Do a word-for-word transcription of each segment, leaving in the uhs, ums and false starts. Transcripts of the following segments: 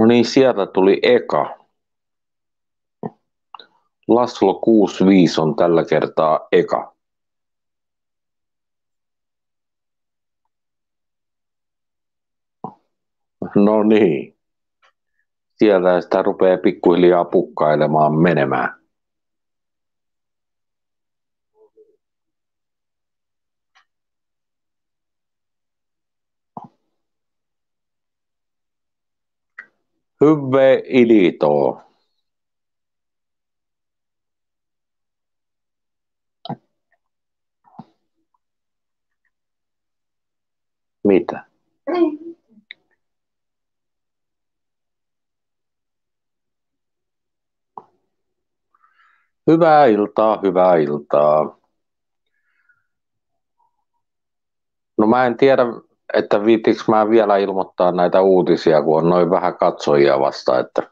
No niin, sieltä tuli eka. Laslo kuusikymmentäviisi on tällä kertaa eka. No niin. Sieltä sitä rupeaa pikkuhiljaa pukkailemaan menemään. Hyvve ilitoo. Mitä? Hyvää iltaa, hyvää iltaa. No mä en tiedä, että viitinkö mä vielä ilmoittaa näitä uutisia, kun on noin vähän katsojia vasta, että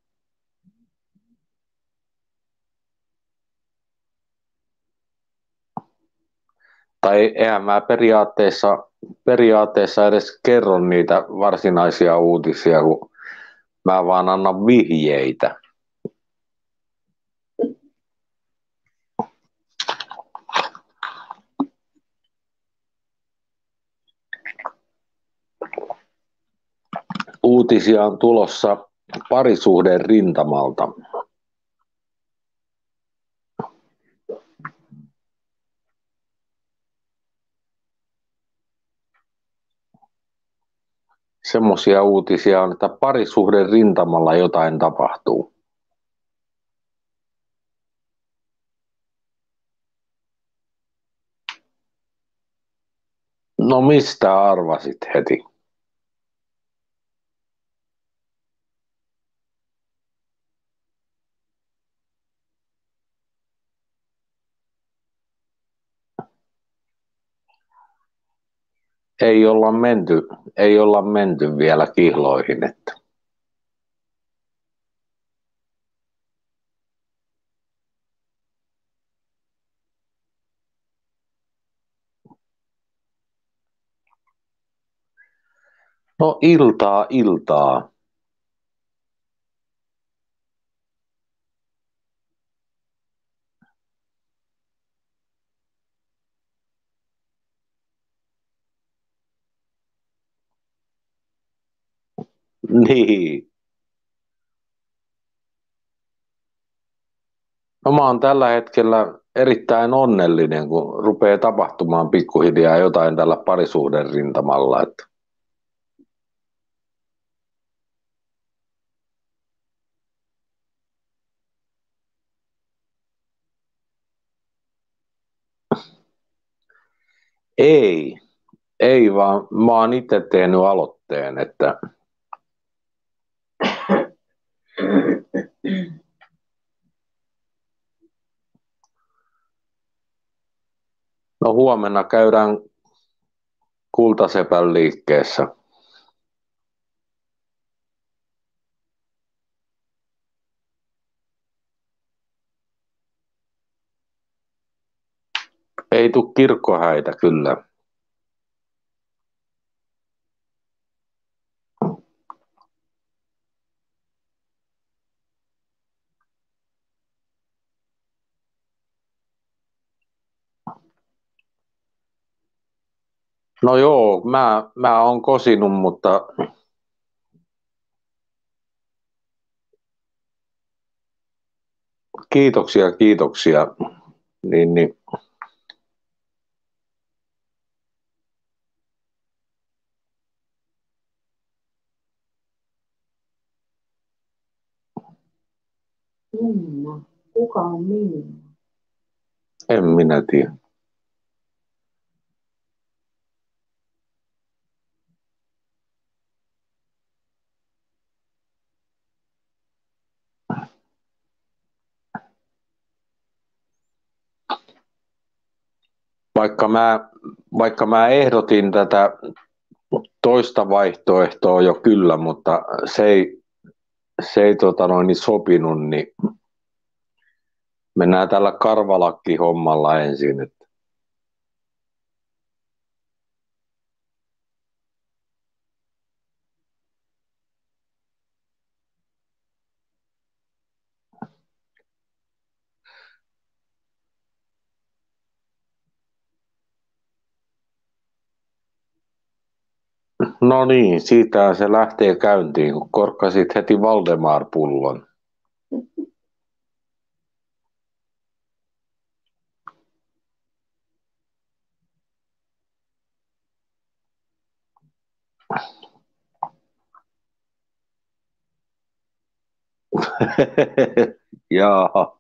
tai eihän mä periaatteessa, periaatteessa edes kerro niitä varsinaisia uutisia, kun mä vaan annan vihjeitä. Uutisia on tulossa parisuhteen rintamalta. Semmoisia uutisia on, että parisuhteen rintamalla jotain tapahtuu. No mistä arvasit heti? Ei olla menty, ei olla menty vielä kihloihin, että no iltaa, iltaa. Niin. No mä oon tällä hetkellä erittäin onnellinen, kun rupeaa tapahtumaan pikkuhiljaa jotain tällä parisuhteen rintamalla. Että ei, ei vaan mä oon itse tehnyt aloitteen, että no huomenna käydään Kultasepän liikkeessä. Ei tuu kirkkohäitä kyllä. No joo, mä, mä oon kosinut, mutta kiitoksia, kiitoksia. Niin, niin. Minna. Kuka on Minna? En minä tiedä. Vaikka mä, vaikka mä ehdotin tätä toista vaihtoehtoa jo kyllä, mutta se ei, se ei tota noin, niin sopinut, niin mennään tällä karvalakki-hommalla ensin. Että No niin, siitä se lähtee käyntiin, kun korkkasit heti Valdemar-pullon. Jaa.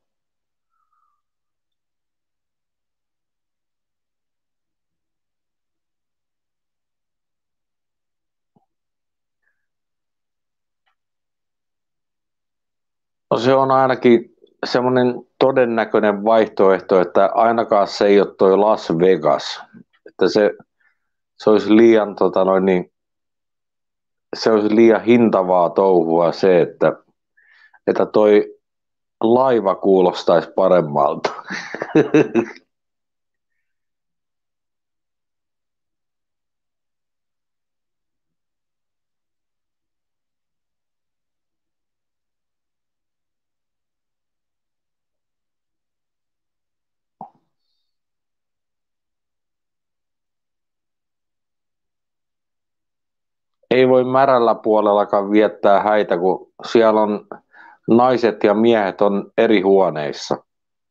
No se on ainakin semmoinen todennäköinen vaihtoehto, että ainakaan se ei ole toi Las Vegas. Että se, se olisi liian, tota noin, niin, se olisi liian hintavaa touhua se, että, että toi laiva kuulostaisi paremmalta. Ei voi märällä puolellakaan viettää häitä, kun siellä on naiset ja miehet on eri huoneissa.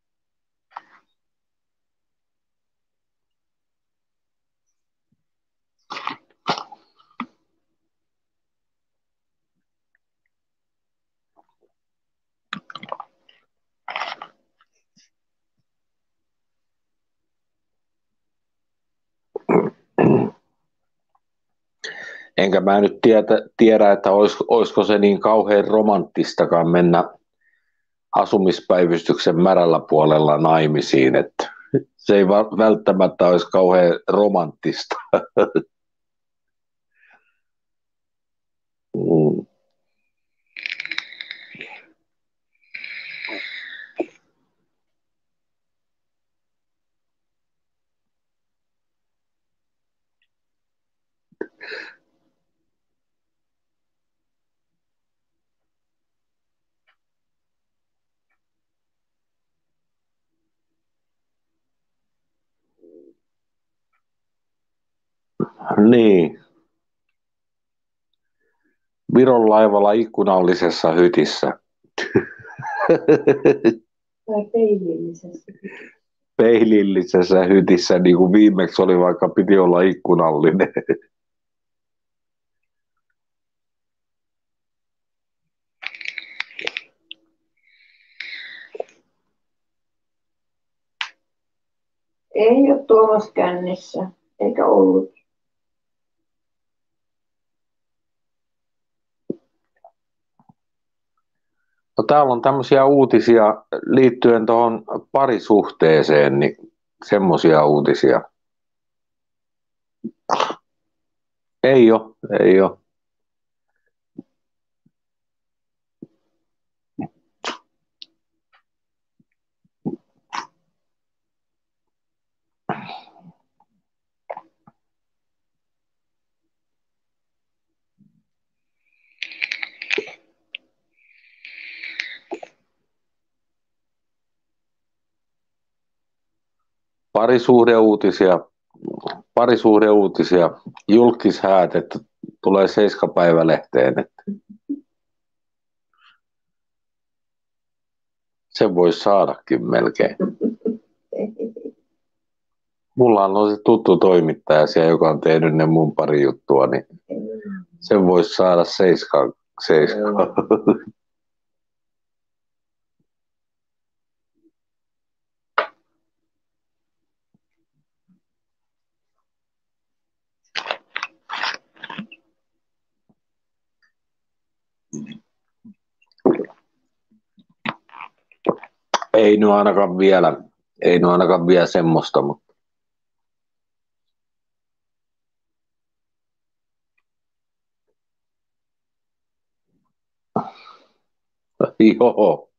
Enkä mä nyt tiedä, tiedä että olisiko, olisiko se niin kauhean romanttistakaan mennä asumispäivystyksen märällä puolella naimisiin, että se ei välttämättä olisi kauhean romanttista. Mm. Niin, Viron laivalla ikkunallisessa hytissä. Tai peilillisessä. Peilillisessä hytissä, niin kuin viimeksi oli, vaikka piti olla ikkunallinen. Ei ole Tuomas kännissä, eikä ollut. No, täällä on tämmöisiä uutisia liittyen tuohon parisuhteeseen, niin semmoisia uutisia. Ei ole, ei ole. Parisuhdeuutisia, parisuhdeuutisia, julkishäät, että tulee seiskapäivälehteen, että sen voisi saadakin melkein. Mulla on se tuttu toimittaja siellä, joka on tehnyt ne mun pari juttua, niin sen voisi saada seiskaan. seiskaan. Ei nyt ainakaan vielä, ei nyt ainakaan vielä semmoista, mutta joo.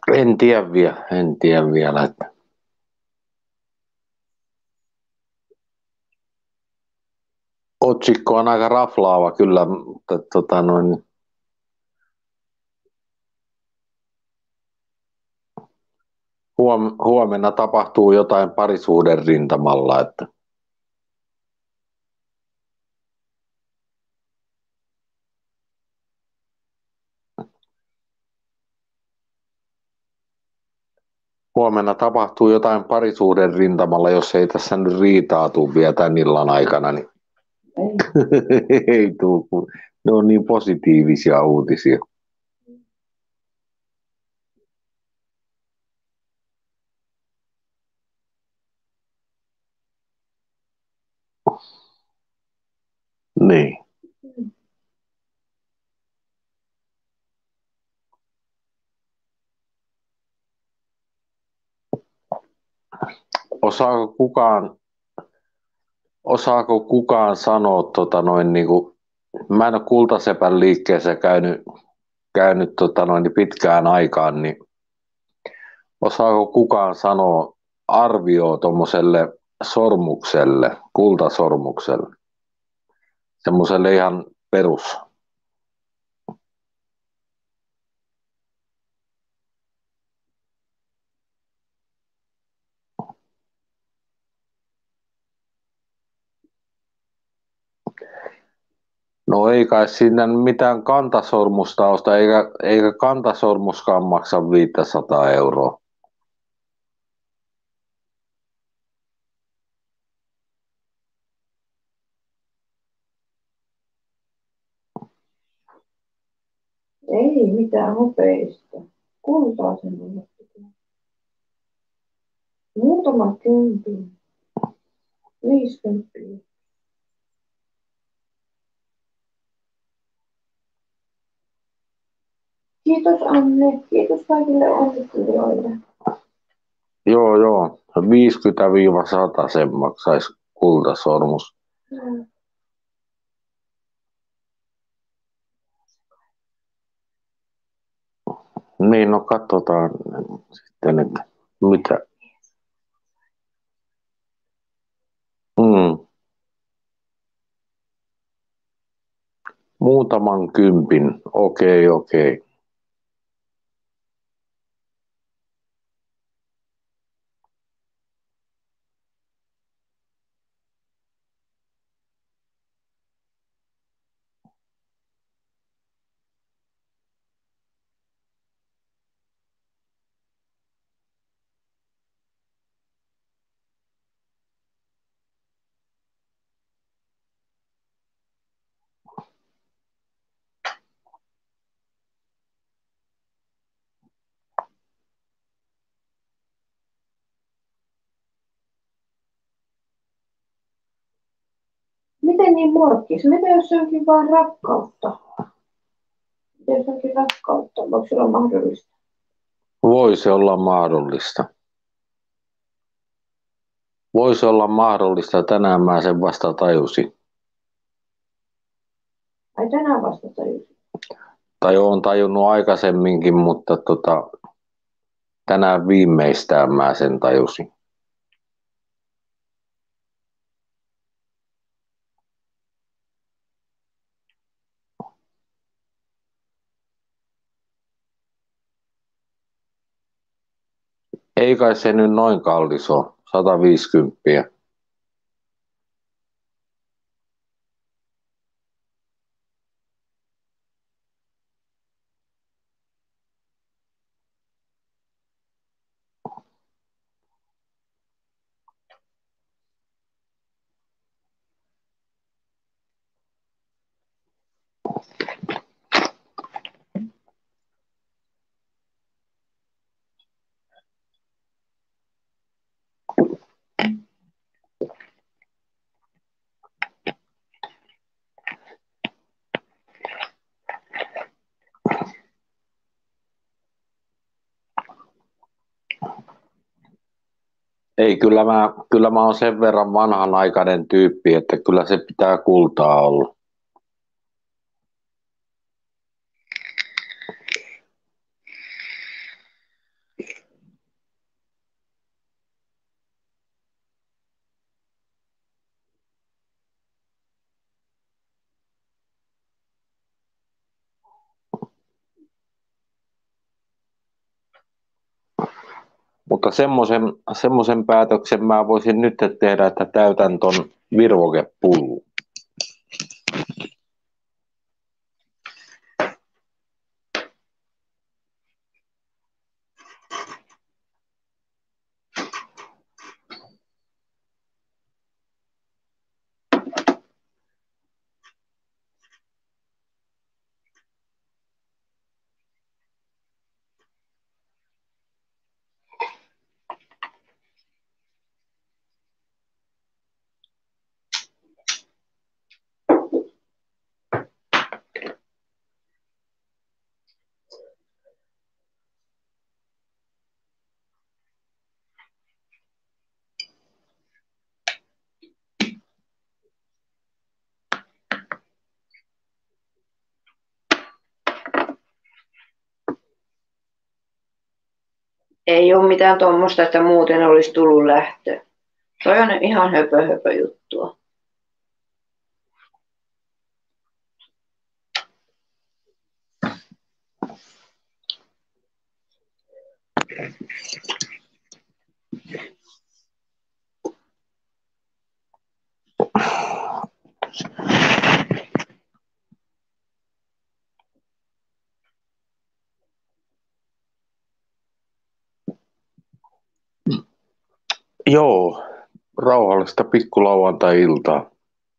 En tiedä vielä, en tiedä vielä, että otsikko on aika raflaava kyllä, mutta tota noin, huom, huomenna tapahtuu jotain parisuuden rintamalla, että huomenna tapahtuu jotain parisuuden rintamalla, jos ei tässä nyt riitaa tuu vielä tämän illan aikana, niin Ei. ei tuu, kun ne on niin positiivisia uutisia. Niin. Osaako kukaan, osaako kukaan sanoa, tota noin, niin kuin, mä en ole Kultasepän liikkeessä käynyt, käynyt tota noin, niin pitkään aikaan, niin osaako kukaan sanoa arvioa tuommoiselle sormukselle, kultasormukselle, semmoiselle ihan perus? No ei kai siinä mitään kantasormusta osta, eikä, eikä kantasormuskaan maksa viisisataa euroa. Ei mitään hopeista. Kultaa sen on. Muutama kympin. Viisikymppiä. Kiitos Anne. Kiitos kaikille onnittelijoille. Joo, joo. viisikymmentä sata sen maksaisi kultasormus. No. Niin, no katsotaan sitten, että mitä. Mm. Muutaman kympin. Okei, okei. Miten niin morkkis? Mitä jos se onkin vain rakkautta? Mitä jos onkin rakkautta? Voiko se olla mahdollista? Voisi olla mahdollista. Voisi olla mahdollista. Tänään mä sen vasta tajusin. Ai tänään vasta tajusin. Tai oon tajunnut aikaisemminkin, mutta tota, tänään viimeistään mä sen tajusin. Ei kai se nyt noin kallis ole. sata viisikymmentä. Ei, kyllä mä, kyllä mä oon sen verran vanhanaikainen tyyppi, että kyllä se pitää kultaa olla. Mutta semmoisen, semmoisen päätöksen mä voisin nyt tehdä, että täytän ton virvokepullun. Ei ole mitään tuommoista, että muuten olisi tullut lähtö. Toi on ihan höpö höpö juttua. Joo, rauhallista pikkulauantai-iltaa.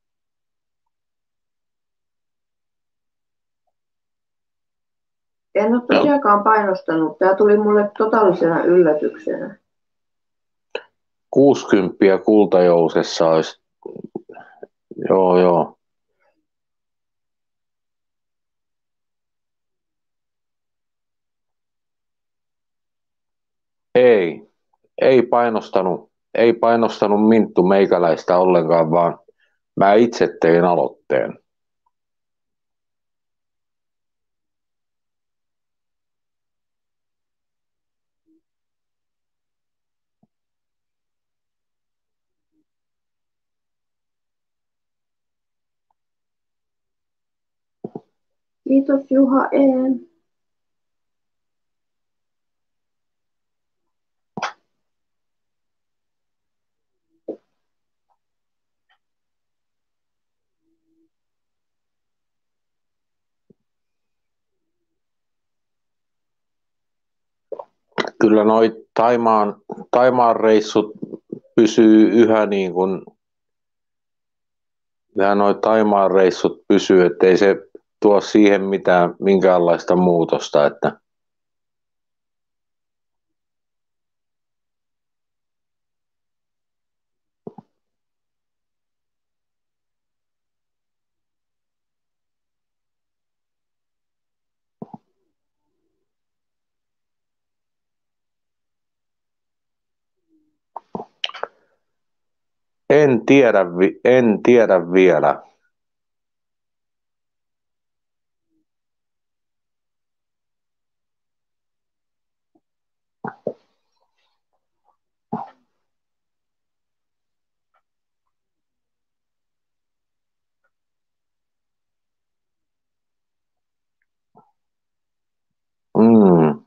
En ole tosiaankaan painostanut. Tämä tuli mulle totaalisena yllätyksenä. Kuusikymppiä kultajousessa olisi. Joo, joo. Ei, ei painostanut, ei painostanut Minttu meikäläistä ollenkaan, vaan mä itse tein aloitteen. Kiitos Juha En. Kyllä noi Taimaan, Taimaan reissut pysyy yhä niin kuin, yhä noi Taimaan reissut pysyy, ettei se tuo siihen mitään, minkäänlaista muutosta, että en tiedä, en tiedä vielä. Mm.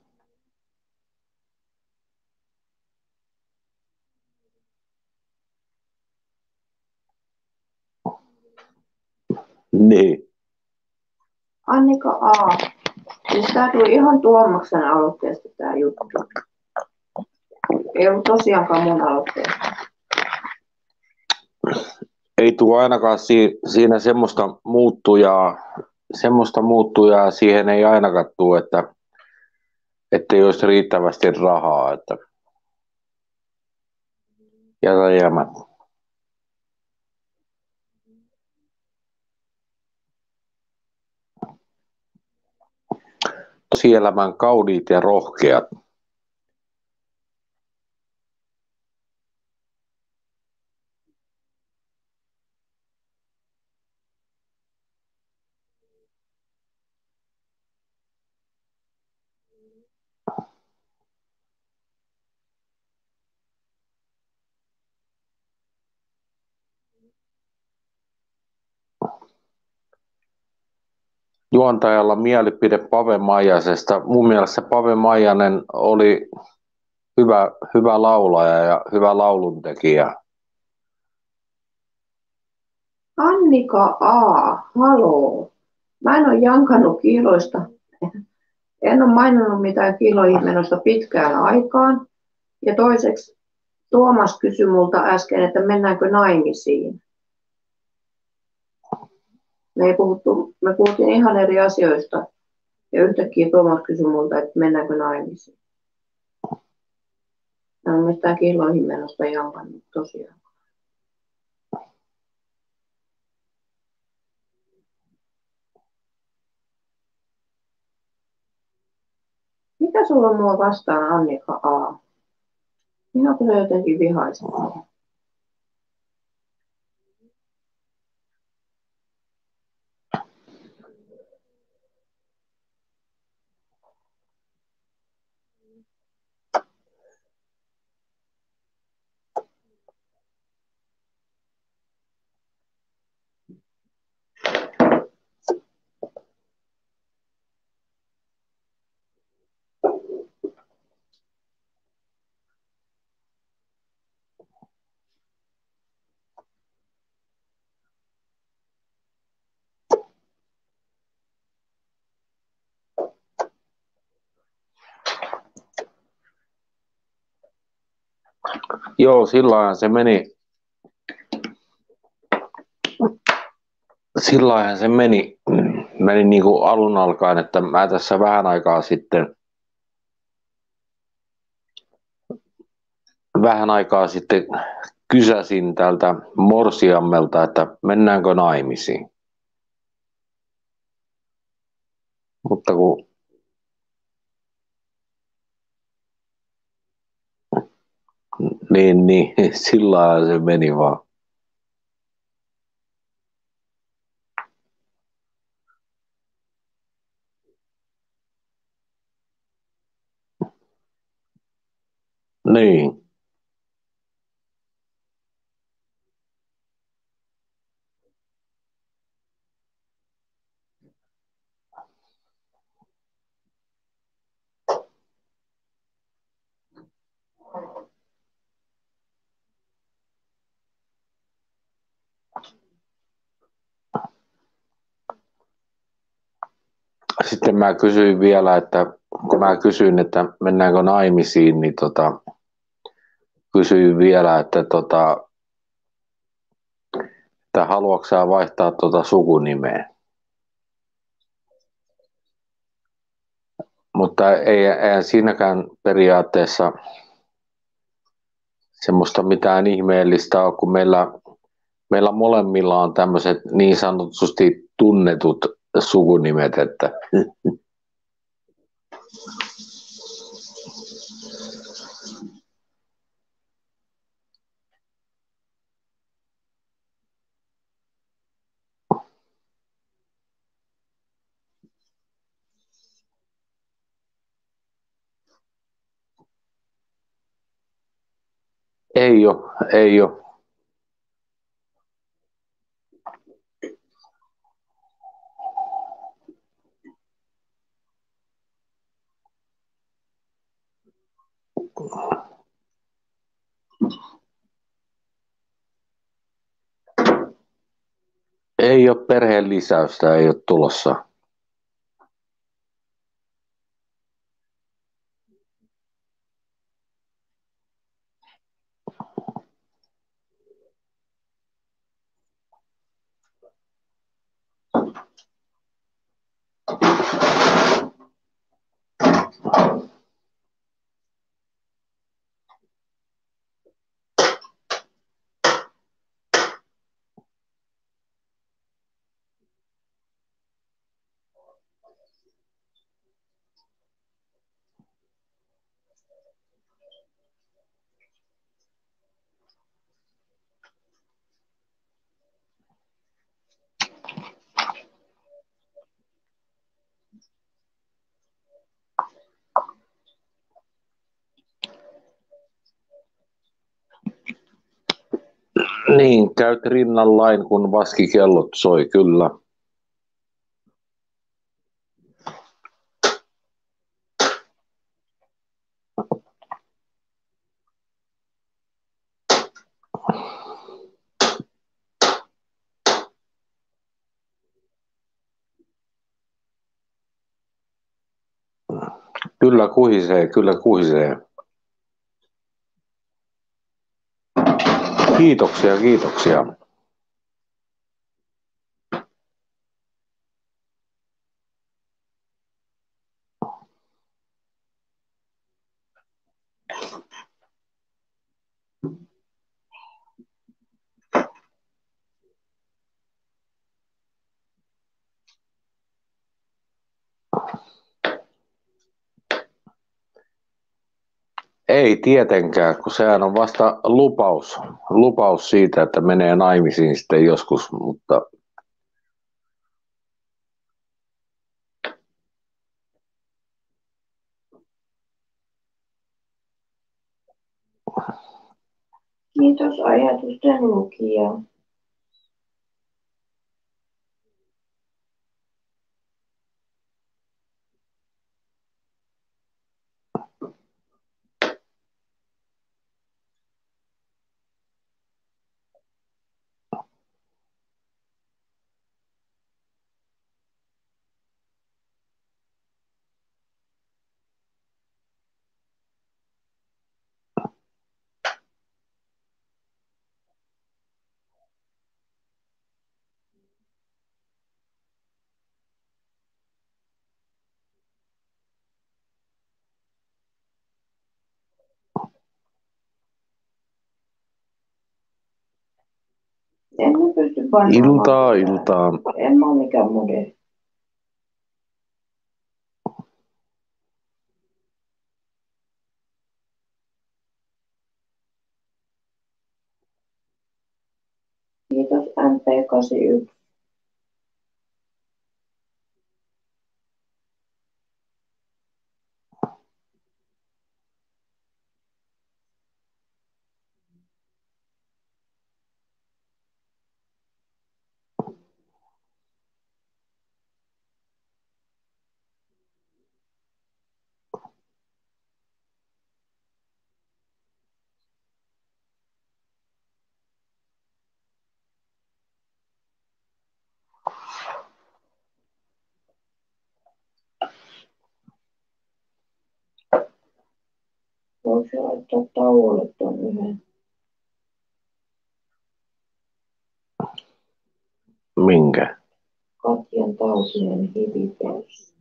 Niin. Annika A. Siis tää tuli ihan Tuomaksen aloitteesta tää juttu. Ei ollut tosiaankaan mun aloitteesta. Ei tule ainakaan si- siinä semmoista muuttujaa, semmoista muuttujaa siihen ei ainakaan tule, että ettei olisi riittävästi rahaa, että jätä jäämät. Tosielämän kauniit ja rohkeat. Juontajalla mielipide Pave Maijasesta. Mun mielestä Pave Maijanen oli, hyvä, hyvä laulaja ja hyvä lauluntekijä. Annika A, haloo. Mä en ole jankannut kiiloista. En ole maininnut mitään kiiloihin menosta pitkään aikaan. Ja toiseksi Tuomas kysyi multa äsken, että mennäänkö naimisiin. Me, ei puhuttu, me puhuttiin ihan eri asioista. Ja yhtäkkiä Tuomas kysyi multa, että mennäänkö naimisiin. Mä en ole mitään kiiloihin menosta jankannut tosiaan. Mitä sulla on mua vastaan, Annika A? Minä kyllä jotenkin vihaisin. Joo, silloin se meni, silloin se meni, meni niin kuin alun alkaen, että mä tässä vähän aikaa sitten, vähän aikaa sitten kysäsin tältä morsiammelta, että mennäänkö naimisiin. Mutta kun niin, niin, sillä lailla se meni vaan. Niin. Sitten mä kysyin vielä, että kun mä kysyin, että mennäänkö naimisiin, niin tota, kysyin vielä, että, tota, että haluatko sä vaihtaa tota sukunimeä. Mutta ei, ei siinäkään periaatteessa semmoista mitään ihmeellistä ole, kun meillä, meillä molemmilla on tämmöiset niin sanotusti tunnetut sukunimet, että ei ole, ei ole. Ei ole perheen lisäystä, ei ole tulossa. Niin, käyt rinnallain, kun vaskikellot soi, kyllä. Kyllä kuhisee, kyllä kuhisee. Kiitoksia, kiitoksia. Ei tietenkään, kun sehän on vasta lupaus, lupaus siitä, että menee naimisiin sitten joskus, mutta Kiitos ajatusten lukija. En mä pysty vanhaan. iltaa, iltaa. En mä ole mikään modeli. Kiitos M P kahdeksankymmentäyksi. Voiko se laittaa tauolle ton yhden? Minkä? Katjan tautinen hivipers.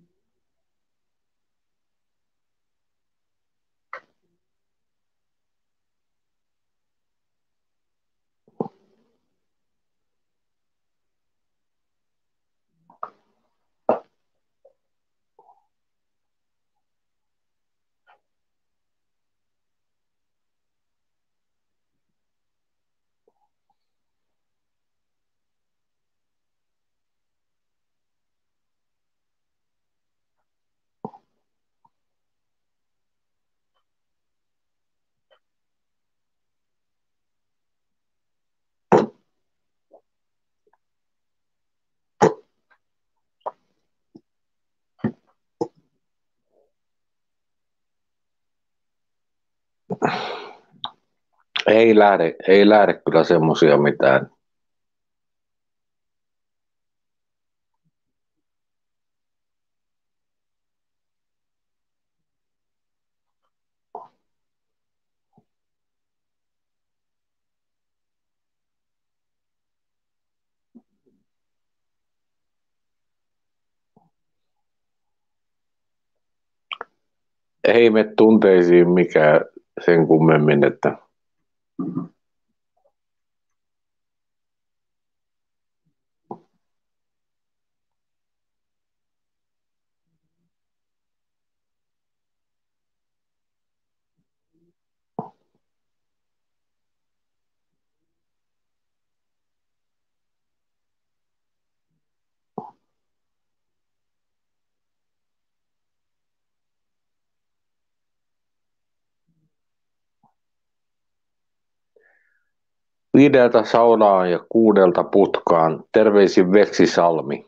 Ei lähde, ei lähde kyllä semmosia mitään. Ei me tunteisiin mikään sen kummemmin, että viideltä saunaan ja kuudelta putkaan. Terveisin Veksi Salmi.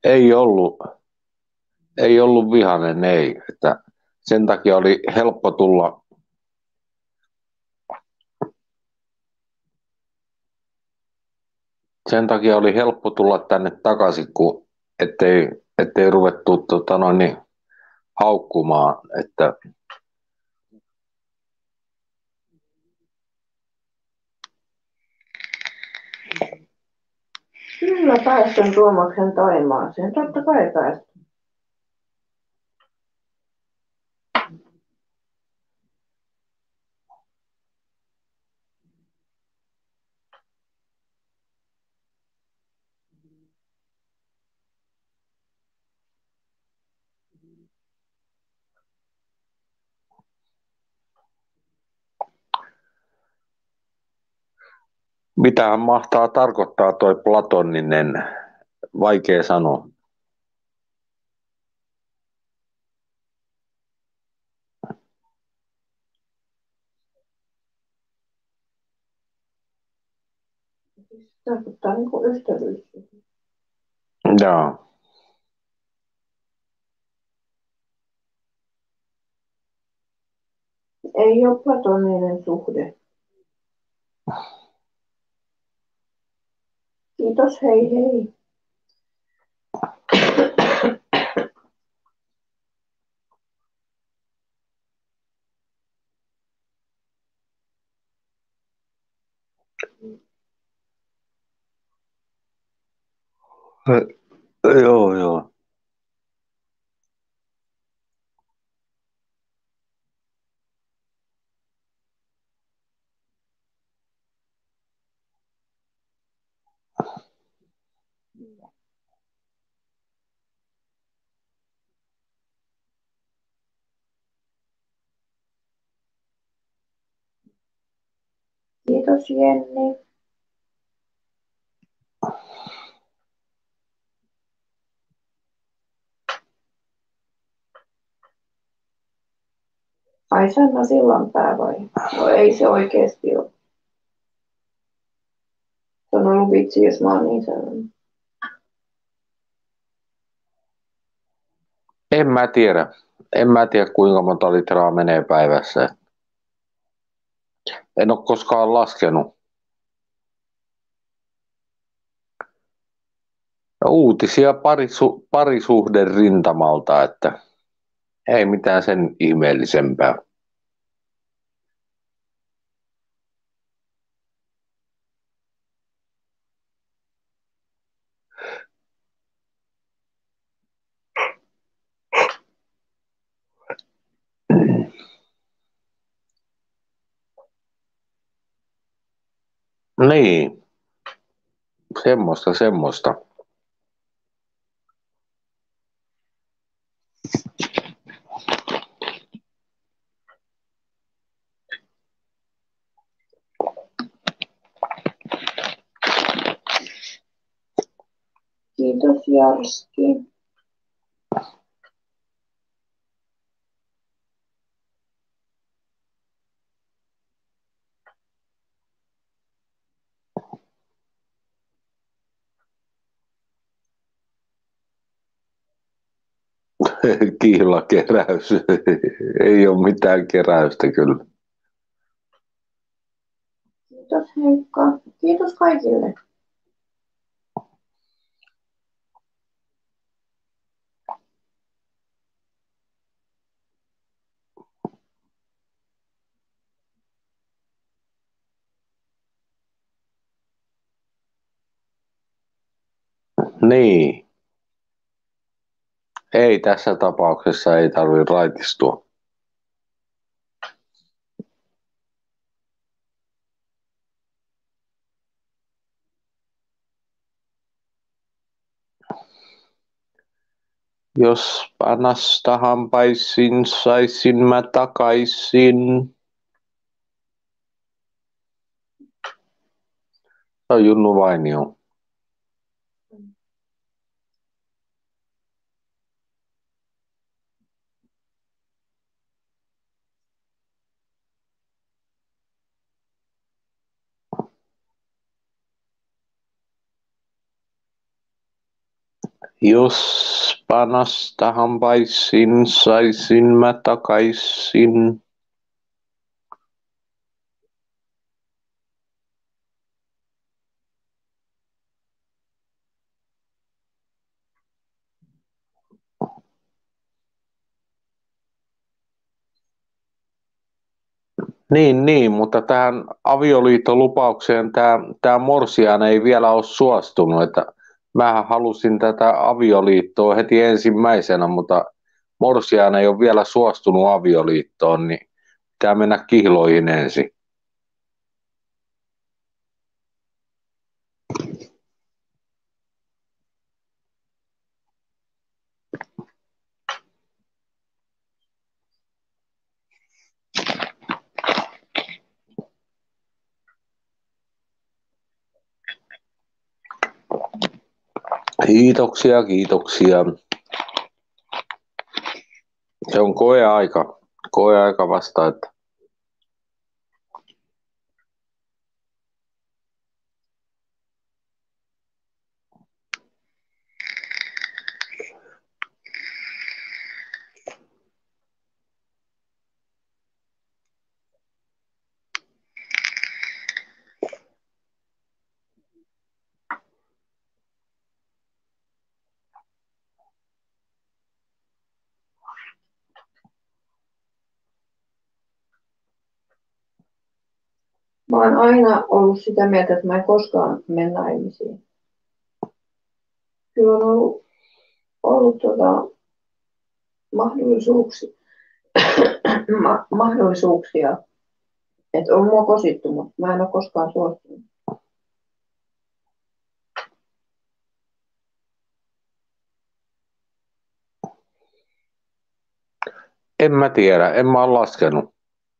Ei ollut, ei ollut vihainen, ei. Että sen takia oli helppo tulla, sen takia oli helppo tulla tänne takaisin, kun ettei, ettei ruvettu tota noin, niin, haukkumaan. Että Kyllä päästän Tuomaksen Taimaaseen. Totta kai päästän. mitähän mahtaa tarkoittaa toi platoninen, vaikea sanoa. Siis tarkoittaa niin kuin ystävyys. Joo. Ei ole platoninen suhde. Kiitos, hei hei. Joo, joo. Kiitos Jenni. Ai Sanna Sillanpää vai? No ei se oikeesti ole. Se on ollut vitsi, jos mä oon niin sanonut. En mä tiedä. En mä tiedä, kuinka monta litraa menee päivässä. En ole koskaan laskenut. Uutisia parisu, parisuhden rintamalta, että ei mitään sen ihmeellisempää. Niin, semmoista, semmoista. Kiitos Jarski. Kihlakeräys. Ei ole mitään keräystä kyllä. Kiitos Heikka. Kiitos kaikille. Niin. Ei tässä tapauksessa ei tarvitse raitistua. Jos panasta hampaisin, saisin mä takaisin. Se on Junnu Vainio. Jos panasta hampaisin, saisin mä takaisin. Niin, niin, mutta tähän avioliittolupaukseen tämä, tämä Morsian ei vielä ole suostunut, että mähän halusin tätä avioliittoa heti ensimmäisenä, mutta Morsian ei ole vielä suostunut avioliittoon, niin pitää mennä kihloihin ensin. Kiitoksia, kiitoksia. Se on koeaika, koeaika vasta, että Mä oon aina ollut sitä mieltä, että mä en koskaan mene naimisiin. Kyllä on ollut, ollut tota, mahdollisuuksia, ma- mahdollisuuksia, että on mua kosittu, mutta mä en ole koskaan suostunut. en mä tiedä, en mä ole laskenut.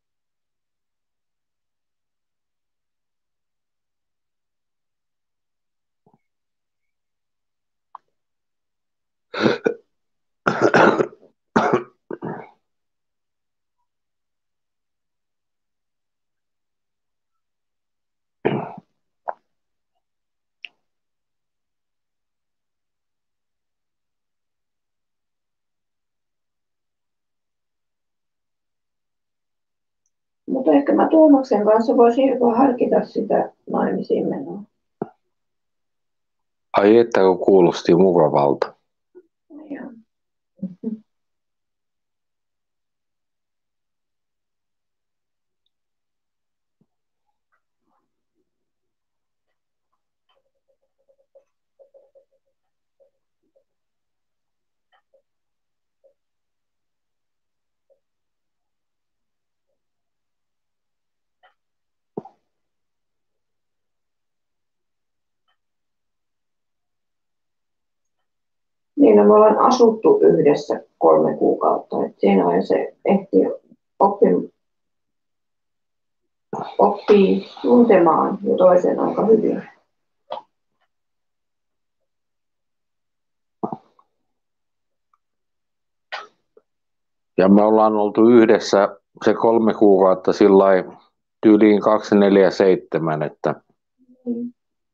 Mutta ehkä mä Tuomaksen kanssa voisin jopa harkita sitä naimisiin menoa. Ai että kun kuulosti mukavalta. Ja. Niin, no me ollaan asuttu yhdessä kolme kuukautta. Et siinä on se ehti oppi, oppii tuntemaan jo toisen aika hyvin. Ja me ollaan oltu yhdessä se kolme kuukautta sillä tyyliin kaksi neljä seitsemän, että Mm.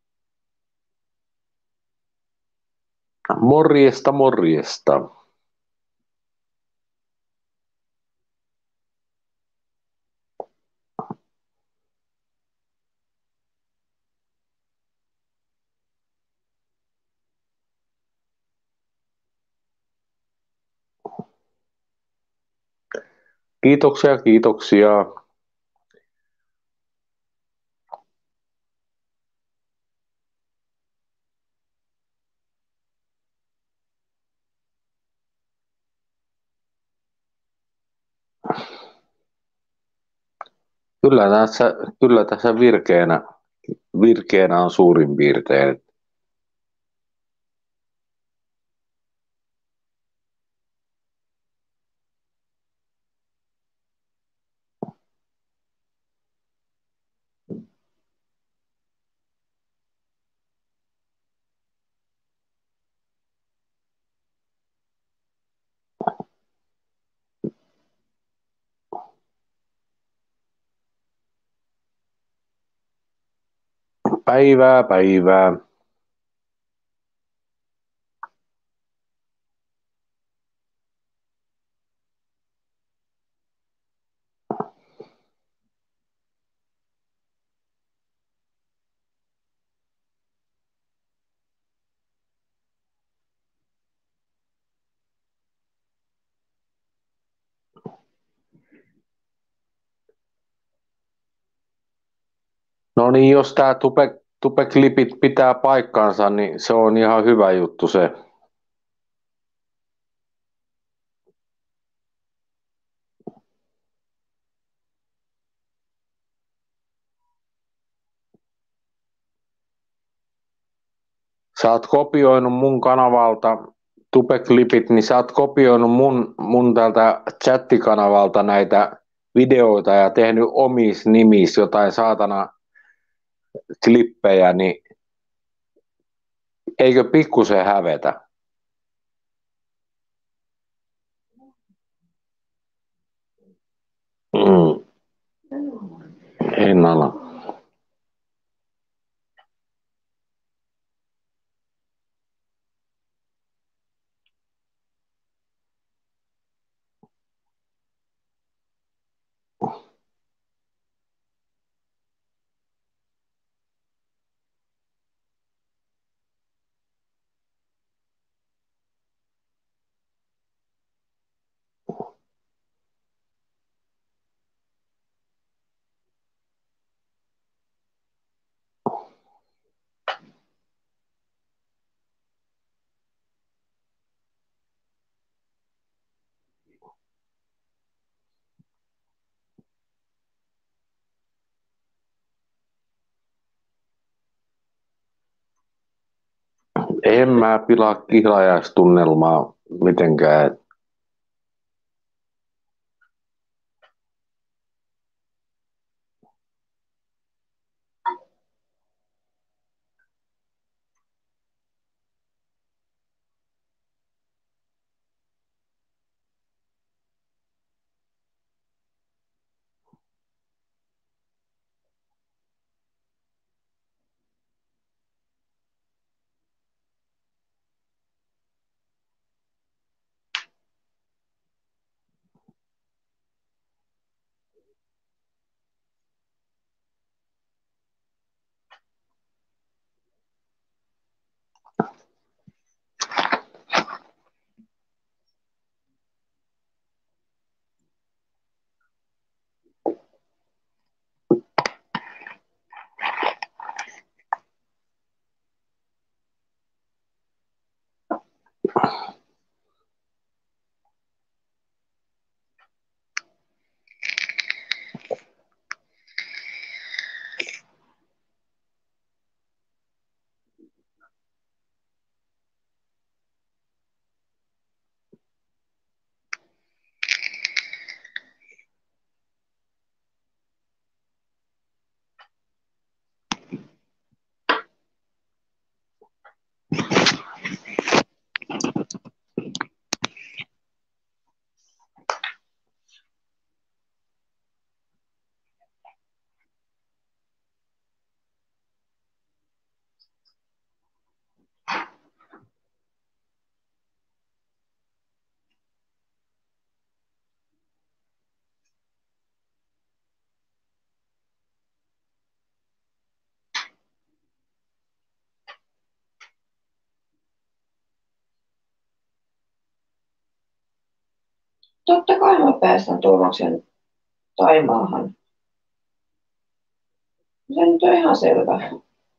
morjesta, morjesta. Kiitoksia, kiitoksia. Kyllä tässä, kyllä tässä virkeänä, virkeänä on suurin piirtein. Päivää, päivää. No niin, jos tämä tupe, tupeklipit pitää paikkaansa, niin se on ihan hyvä juttu se. Sä oot kopioinut mun kanavalta tupeklipit, niin sä oot kopioinut mun, mun tältä chattikanavalta näitä videoita ja tehnyt omis nimis jotain saatana klippejä, niin eikö pikkusen hävetä? Mm, en ala. En mä pilaa kihlajaistunnelmaa mitenkään. Totta kai mä päästän Tuomaksen Taimaahan. Se nyt on ihan selvä.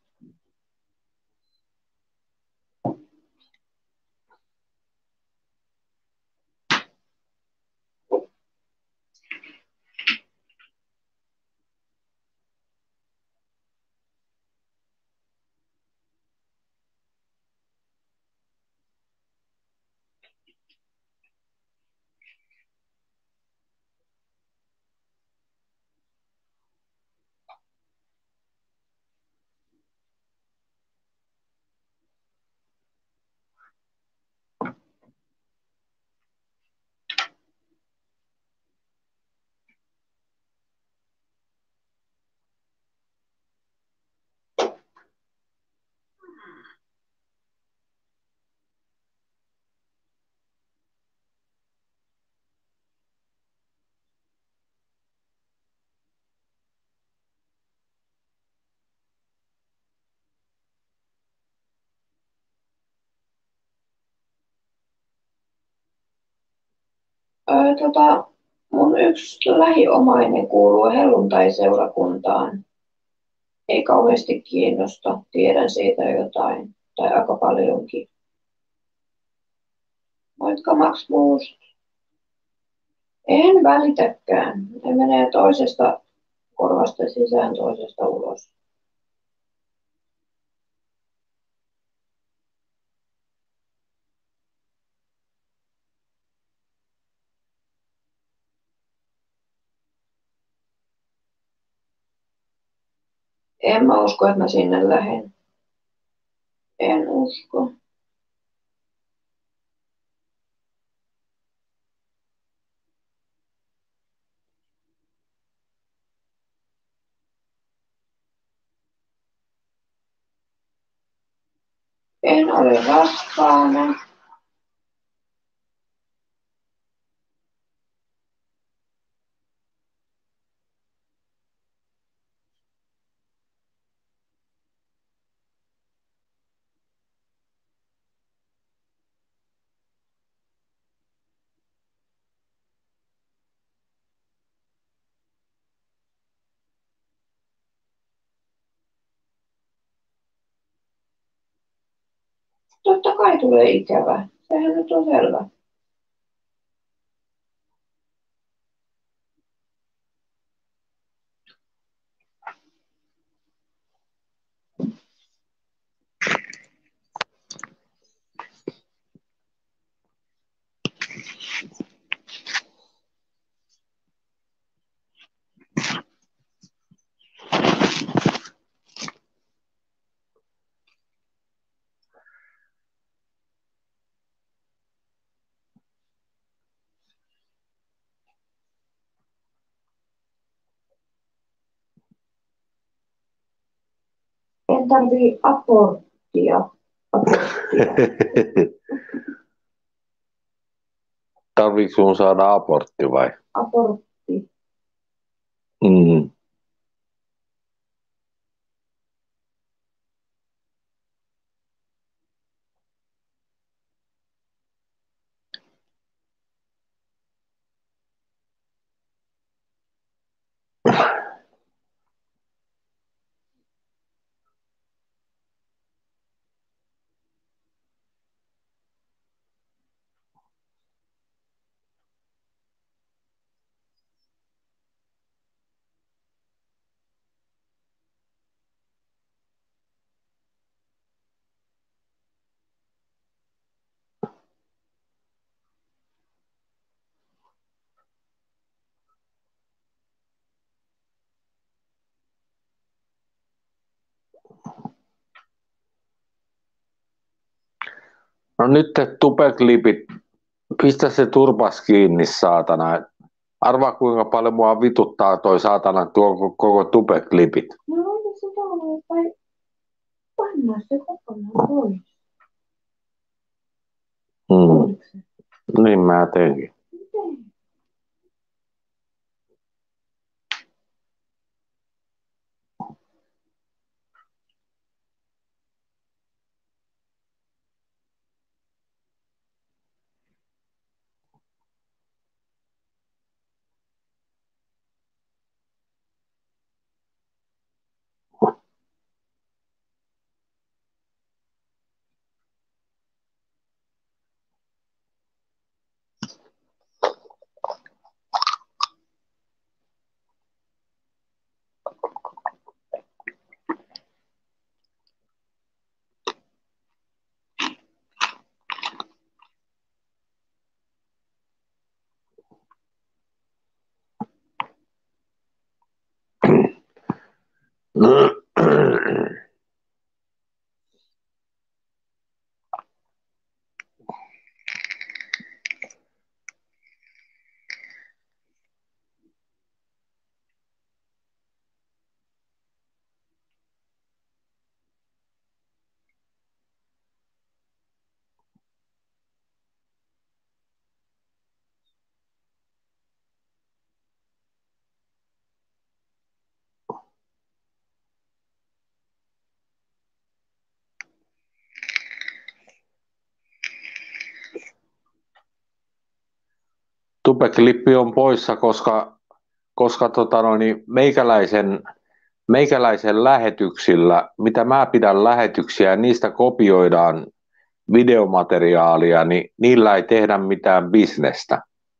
Öö, tota, mun yksi lähiomainen kuuluu helluntaiseurakuntaan. ei kauheasti kiinnosta. Tiedän siitä jotain, tai aika paljonkin. Moikka Max Boost. En välitäkään. Ne menee toisesta korvasta sisään, toisesta ulos. En mä usko, että mä sinne lähden. En usko. En ole raskaana. Totta kai tulee ikävä. Sehän nyt on selvä. En tarvii aborttia. Aborttia. Tarviiko sun saada abortti vai? Abortti. Mm. No nyt tupeklipit, pistä se turpas kiinni saatana. Arvaa kuinka paljon mua vituttaa toi saatana tuo koko tupeklipit. No voiko se olla, vai panna se kokonaan pois? Mm. Niin mä teinkin. Miten? Tupeklippi on poissa, koska, koska tota noin, meikäläisen meikäläisen lähetyksillä, mitä mä pidän lähetyksiä, ja niistä kopioidaan videomateriaalia, niin niillä ei tehdä mitään bisnestä.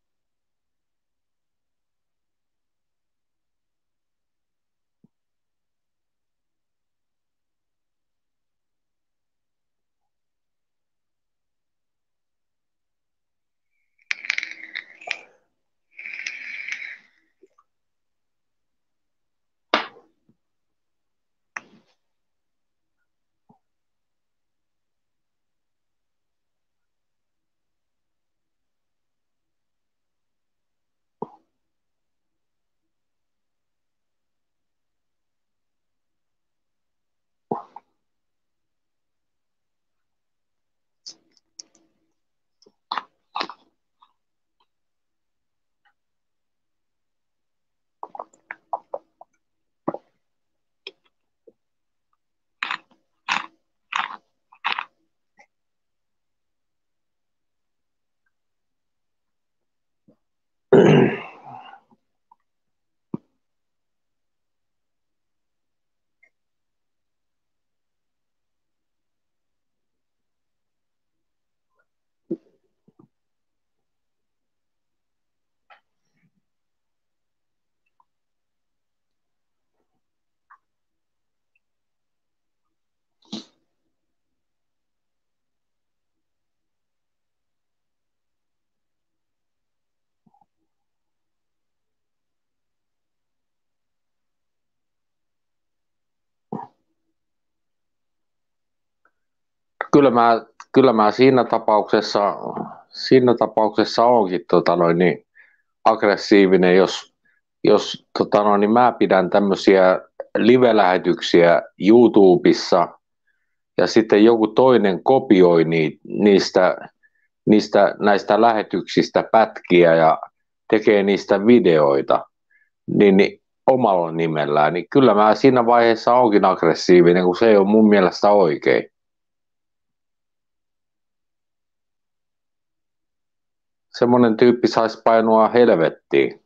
Kyllä mä, kyllä mä siinä tapauksessa, siinä tapauksessa onkin tota noin, niin aggressiivinen, jos, jos tota noin, niin mä pidän tämmöisiä live-lähetyksiä YouTubessa ja sitten joku toinen kopioi ni, niistä, niistä näistä lähetyksistä pätkiä ja tekee niistä videoita niin, niin omalla nimellään, niin kyllä mä siinä vaiheessa onkin aggressiivinen, kun se ei ole mun mielestä oikein. Semmoinen tyyppi saisi painua helvettiin.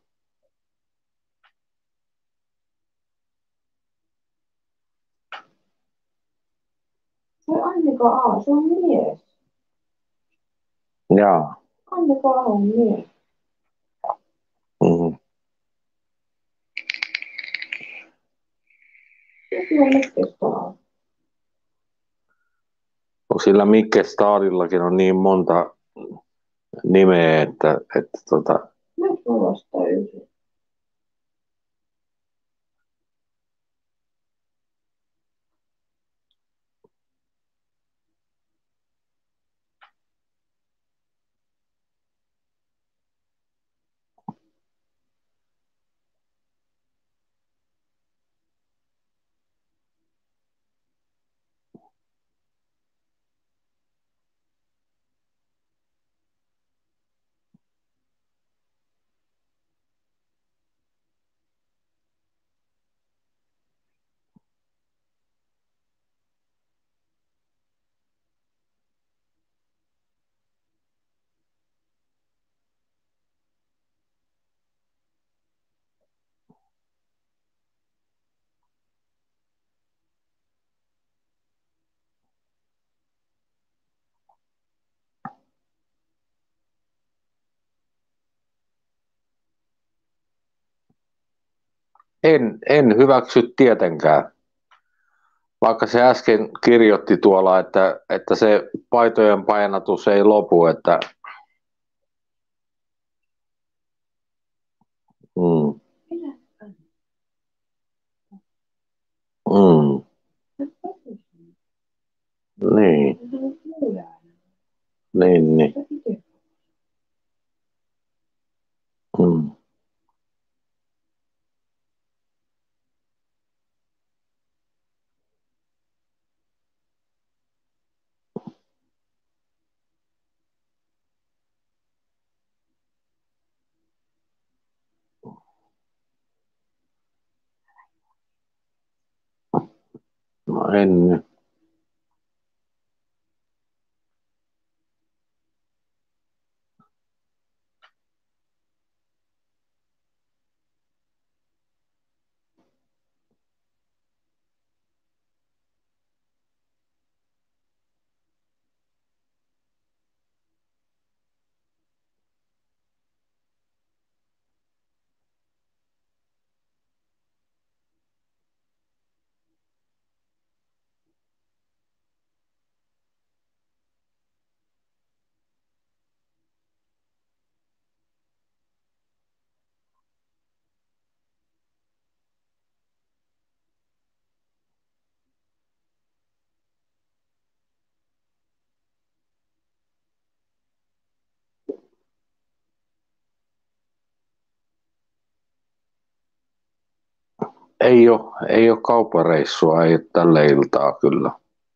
Se Annika A, se on mies. Jaa. Annika A on mies. Mm-hmm. Sekin on Mikkestaa. No, sillä Mikke Stadillakin on niin monta nimeä, että, että tota... Nyt on vasta yksi. En, en hyväksy tietenkään. Vaikka se äsken kirjoitti tuolla, että, että se paitojen painatus ei lopu, että... Mm. Mm. Niin. Niin, niin. Mm. No en. Ei ole, ei ole kauppareissua, ei ole tällä iltaa kyllä.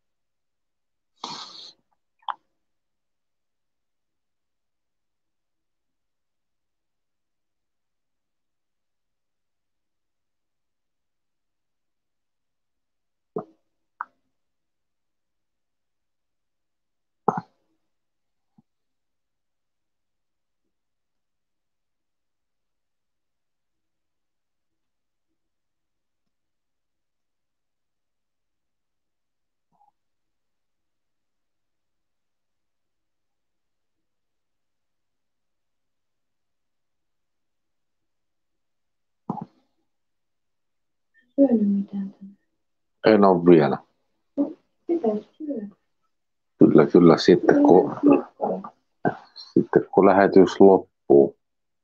Syönyt mitään tänään? En ole vielä. No, pitäisi syödä. Kyllä, kyllä, sitten kun, sitten kun lähetys loppuu.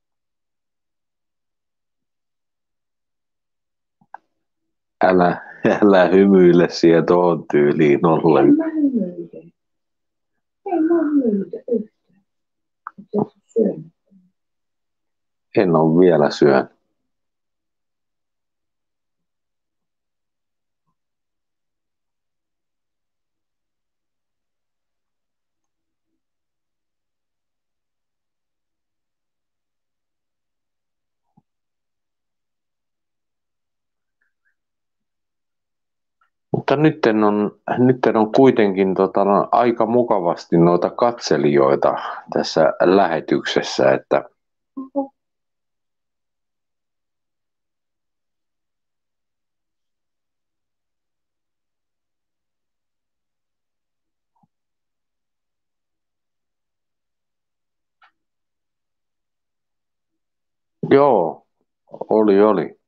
Älä, älä hymyile siihen tuohon tyyliin ollen. En mä hymyile. Ei mä hymyilitä yhtään. Et sä et syönyt. En ole vielä syönyt. Mutta nyt on, nyt on kuitenkin tota, no, aika mukavasti noita katselijoita tässä lähetyksessä, että Oho. joo, oli, oli.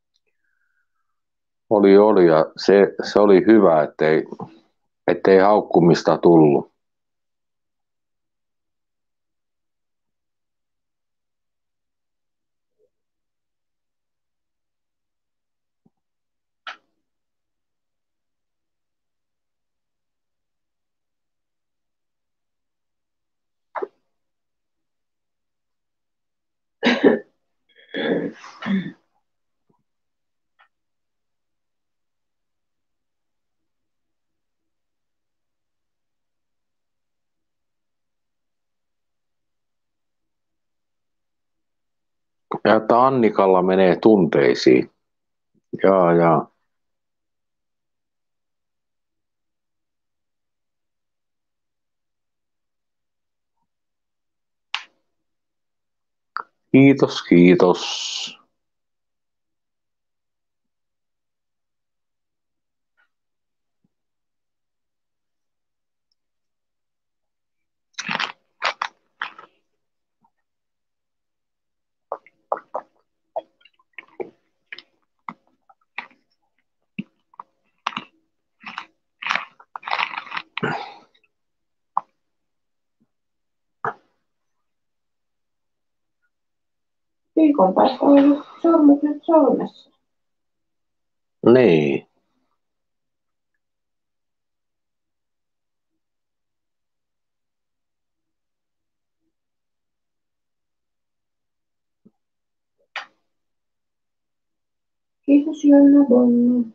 Oli, oli ja se, se oli hyvä, ettei, ettei haukkumista tullut. Ja että Annikalla menee tunteisiin. Jaa, jaa. Kiitos, kiitos. Viikon päästä on jo sormukset sormessa. Niin. Kiitos Jonna Bonno.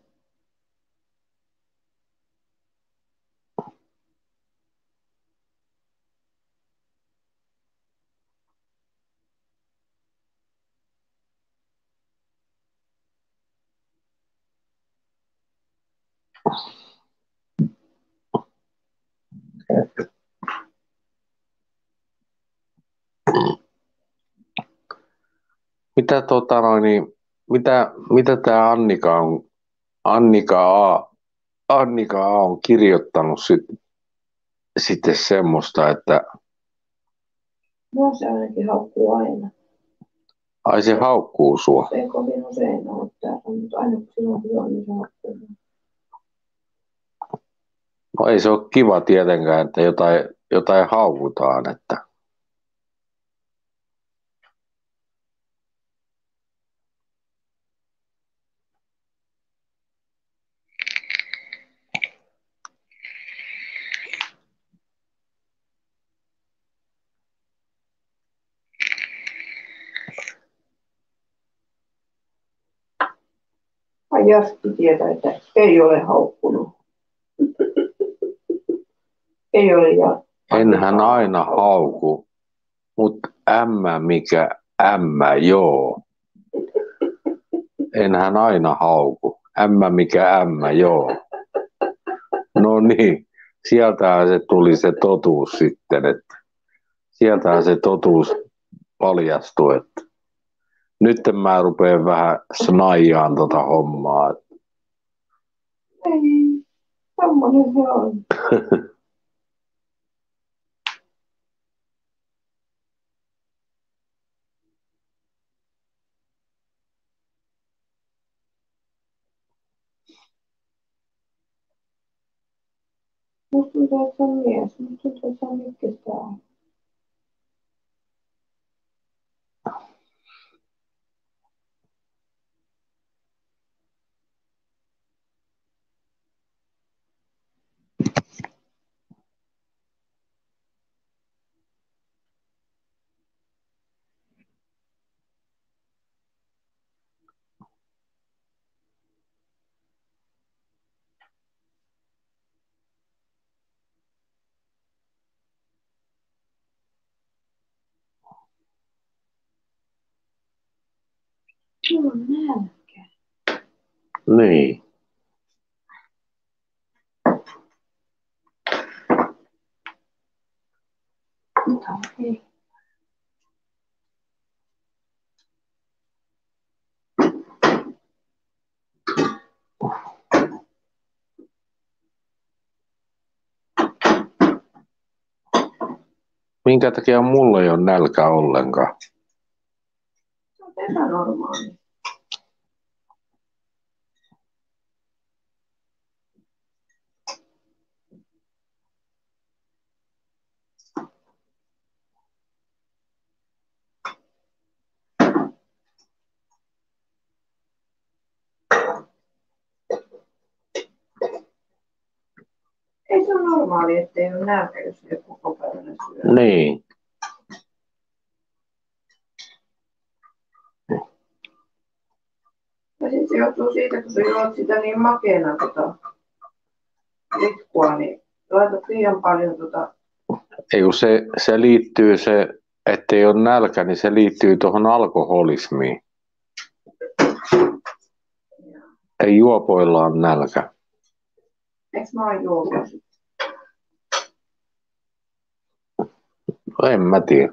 Mitä tota noin, niin, mitä, mitä tää Annika on, Annika A, Annika A on kirjoittanut sit, sitten semmoista, että Mua se ainakin haukkuu aina. ai se haukkuu sua. Se ei kovin usein ole täällä, mutta aina kun silloin kun on, niin se haukkuu mua. No ei se ole kiva tietenkään, että jotain, jotain haukutaan, että Järski tietää, että ei ole haukkunut. Ei ole ja. Enhän aina hauku, mutta ämmä mikä ämmä joo. Enhän aina hauku. Ämmä mikä ämmä joo. No niin, sieltähän se tuli se totuus sitten, että sieltähän se totuus paljastui, että nyt mä rupean vähän snaijaan tota hommaa. Ei, tommonen se on. Musta tuntuu, että se on mies. Musta tuntuu, että se on mikkistää. Mulla on nälkä. Niin. Mutta ei. Minkä takia mulla ei ole nälkä ollenkaan? Se on epänormaali. Ei se ole normaali, ettei ole nälkä, jos ei koko päivänä syö. Niin. Ja sitten se johtuu siitä, kun sä juot sitä niin makeena tota litkua, niin laitat liian paljon tota. Ei kun se, se liittyy se, ettei ole nälkä, niin se liittyy tuohon alkoholismiin. Ei juopoilla on nälkä. Eiks mä oon juopua? No en mä tiedä.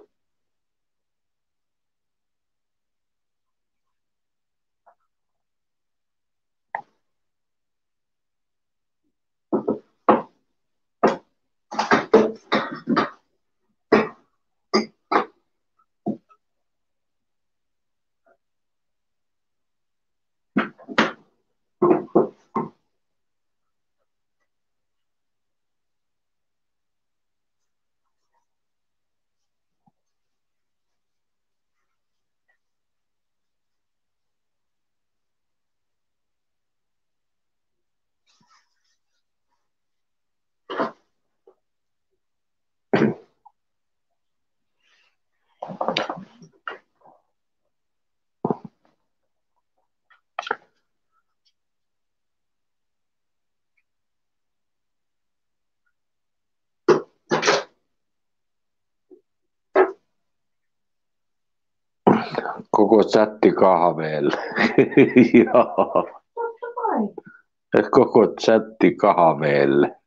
Koko chatti kahveelle. Joo. Totta kai. Koko chatti kahveelle.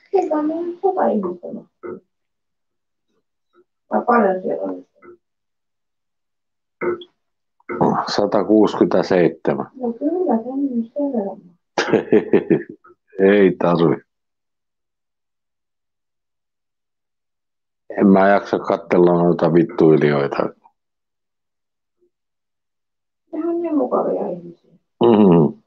Ketä ne on sata ihmistä mahtuu? Vai paljon siellä on? satakuusikymmentäseitsemän. No kyllä, tänne on sen verran. Ei tarvi. En mä jaksa katsella noita vittuilijoita. Nehän on niin mukavia ihmisiä. Mm.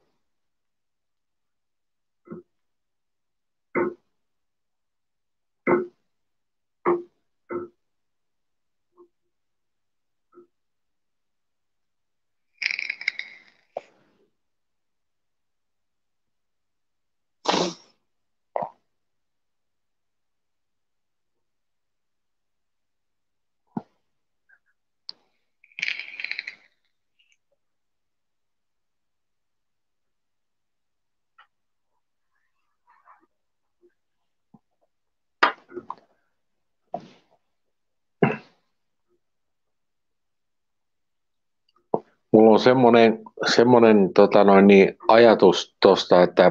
Mulla on semmoinen, semmoinen tota noin, niin, ajatus tosta, että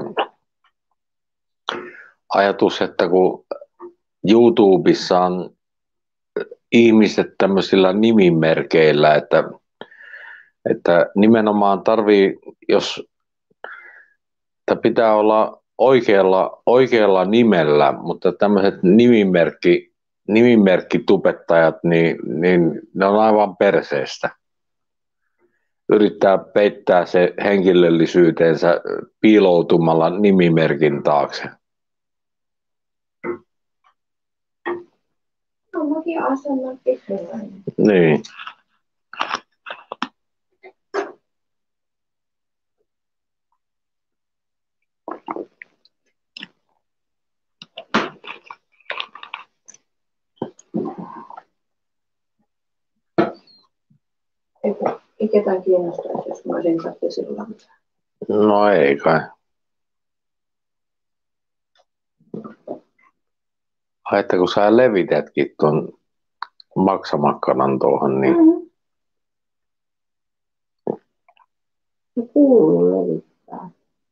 ajatus, että kun YouTubessa on ihmiset tämmöisillä nimimerkeillä, että, että nimenomaan tarvii, jos että pitää olla oikealla, oikealla nimellä, mutta tämmöiset nimimerkki, nimimerkkitubettajat, niin, niin ne on aivan perseestä. Yrittää peittää se henkilöllisyytensä piiloutumalla nimimerkin taakse. No mäkin asennan pikkuinen. Niin. Eikä, ei ketään kiinnostaisi, jos mä olisin kattisilla. No ei kai. Ai, että kun sä levitätkin tuon maksamakkaran tuohon, niin Mm-hmm. Se kuuluu levittää.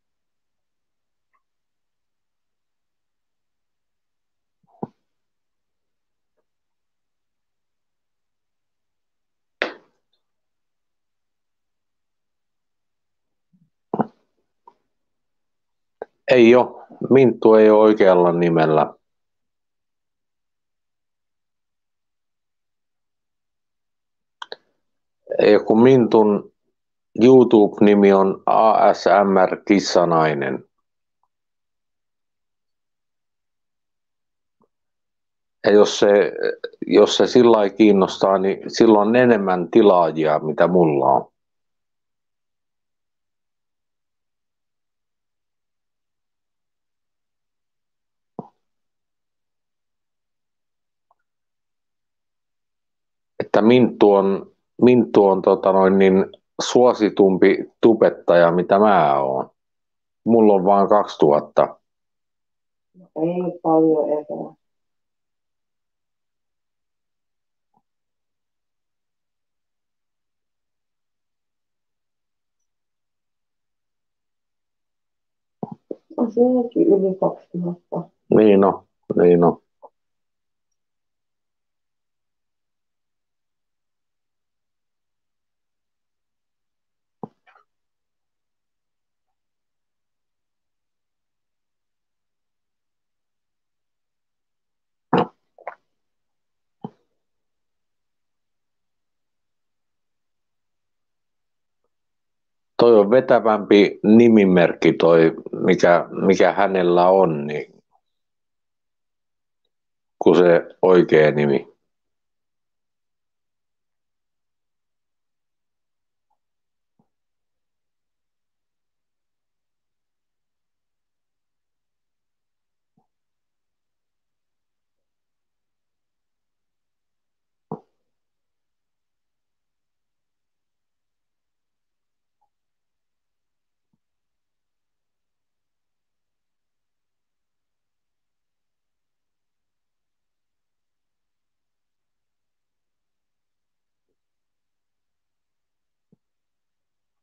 ei ole. Minttu ei ole oikealla nimellä. Ei ole, kun Mintun YouTube-nimi on A S M R Kissanainen. Ja jos se, jos se sillä lailla kiinnostaa, niin silloin on enemmän tilaajia, mitä mulla on. Että Minttu on, Minttu on tota noin niin suositumpi tubettaja, mitä mä oon. Mulla on vaan kaksituhatta. Ei paljon eroa. On siinäkin yli kaksituhatta. Niin on, niin on. Toi on vetävämpi nimimerkki toi, mikä, mikä hänellä on, niin, kuin se oikea nimi.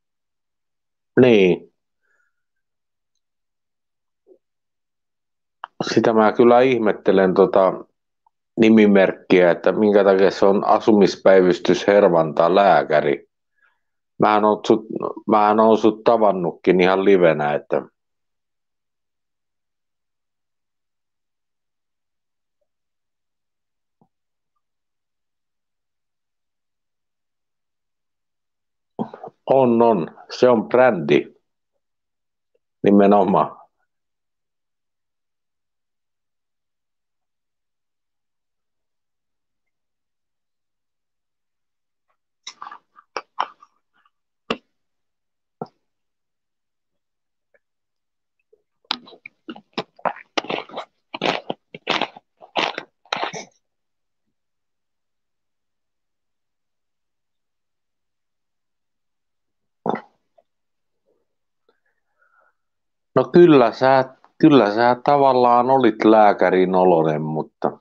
Niin. sitä mä kyllä ihmettelen tota nimimerkkiä, että minkä takia se on asumispäivystys Hervanta lääkäri. Mähän oon sut, mähän oon sut tavannutkin ihan livenä, että on, on. Se on brändi nimenomaan. No kyllä sä, kyllä sä tavallaan olit lääkärin oloinen, mutta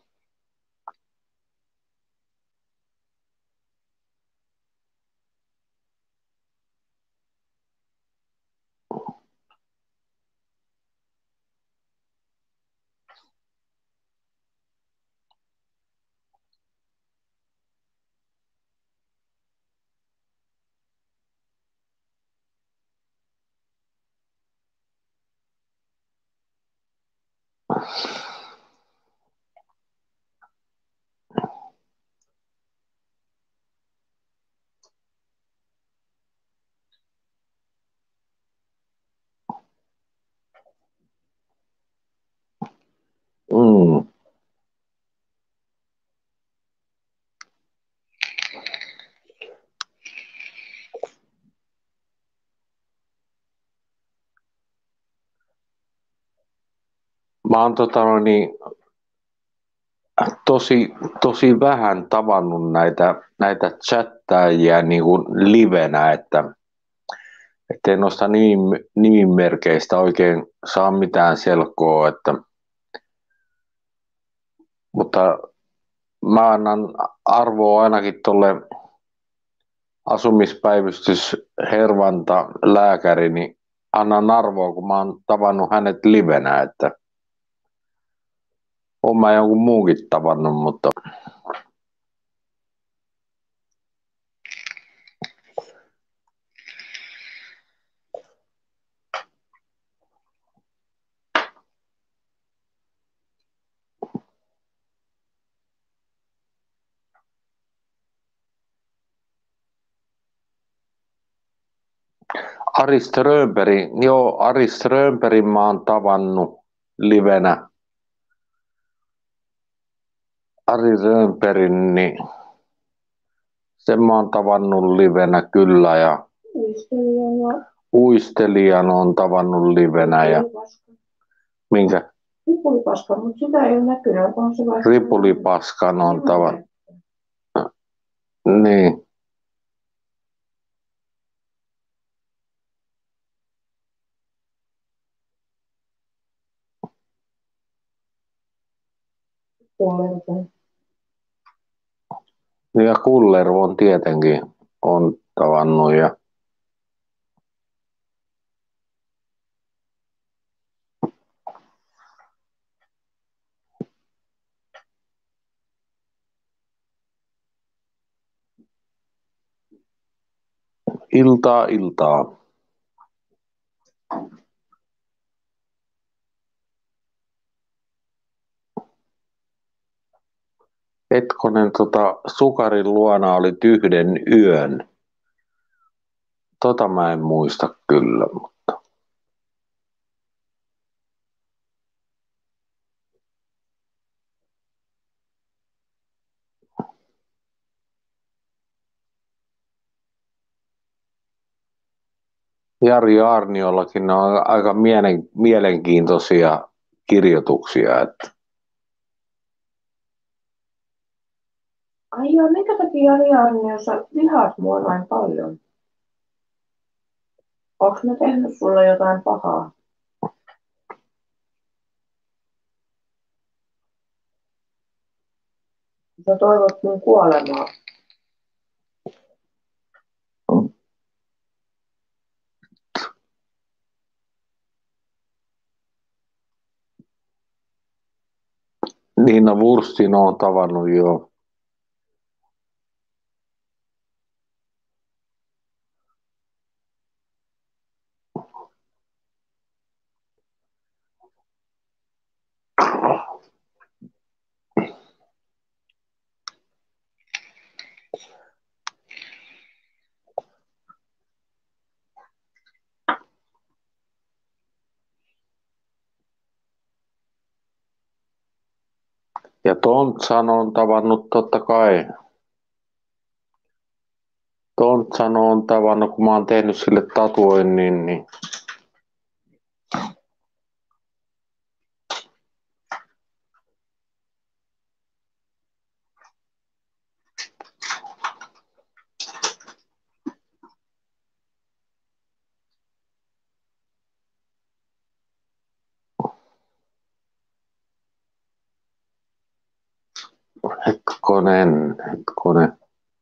mm, mä oon tota, no niin, tosi, tosi vähän tavannut näitä, näitä chattaajia niin kuin livenä, että ettei noista nimin, nimimerkeistä oikein saa mitään selkoa, että, mutta mä annan arvoa ainakin tuolle asumispäivystys Hervanta lääkäri, niin annan arvoa, kun mä oon tavannut hänet livenä, että oon mä jonkun muunkin tavannut, mutta Ari Strömberg, joo, Ari Strömbergin mä oon tavannut livenä. Ari Strömbergin, niin sen mä oon tavannut livenä kyllä ja Uistelijan uistelijan on tavannut livenä ja Ripulipaskan. minkä Ripulipaskan, mutta sitä ei ole näkynyt. Onkohan se vaikka... Ripulipaskan on tavannut. Niin, Kullerten. ja Kullervo on tietenkin on tavannut ja iltaa iltaa. Etkonen, tota, Sukarin luona oli yhden yön. Tota mä en muista kyllä. Jari Aarniollakin on aika mielen, mielenkiintoisia kirjoituksia. Että Ai joo, minkä takia Jari Arniossa vihaat mua noin paljon? Onko mä tehnyt sulle jotain pahaa? Sä toivot mun kuolemaa. Niina Wurstin on tavannut jo. Ja Tontsan on tavannut totta kai. Tontsan on tavannut, kun mä oon tehnyt sille tatuoinnin, niin hetkonen, hetkonen.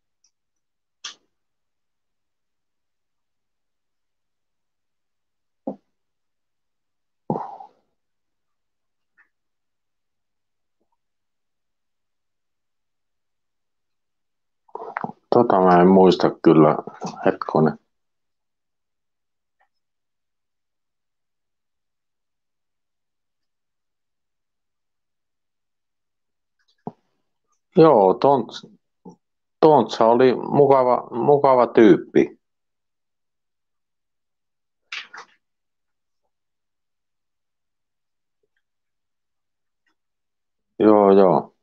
Tota mä en muista kyllä, hetkonen. Joo, Tont, Tontsa oli mukava, mukava tyyppi. Joo, joo.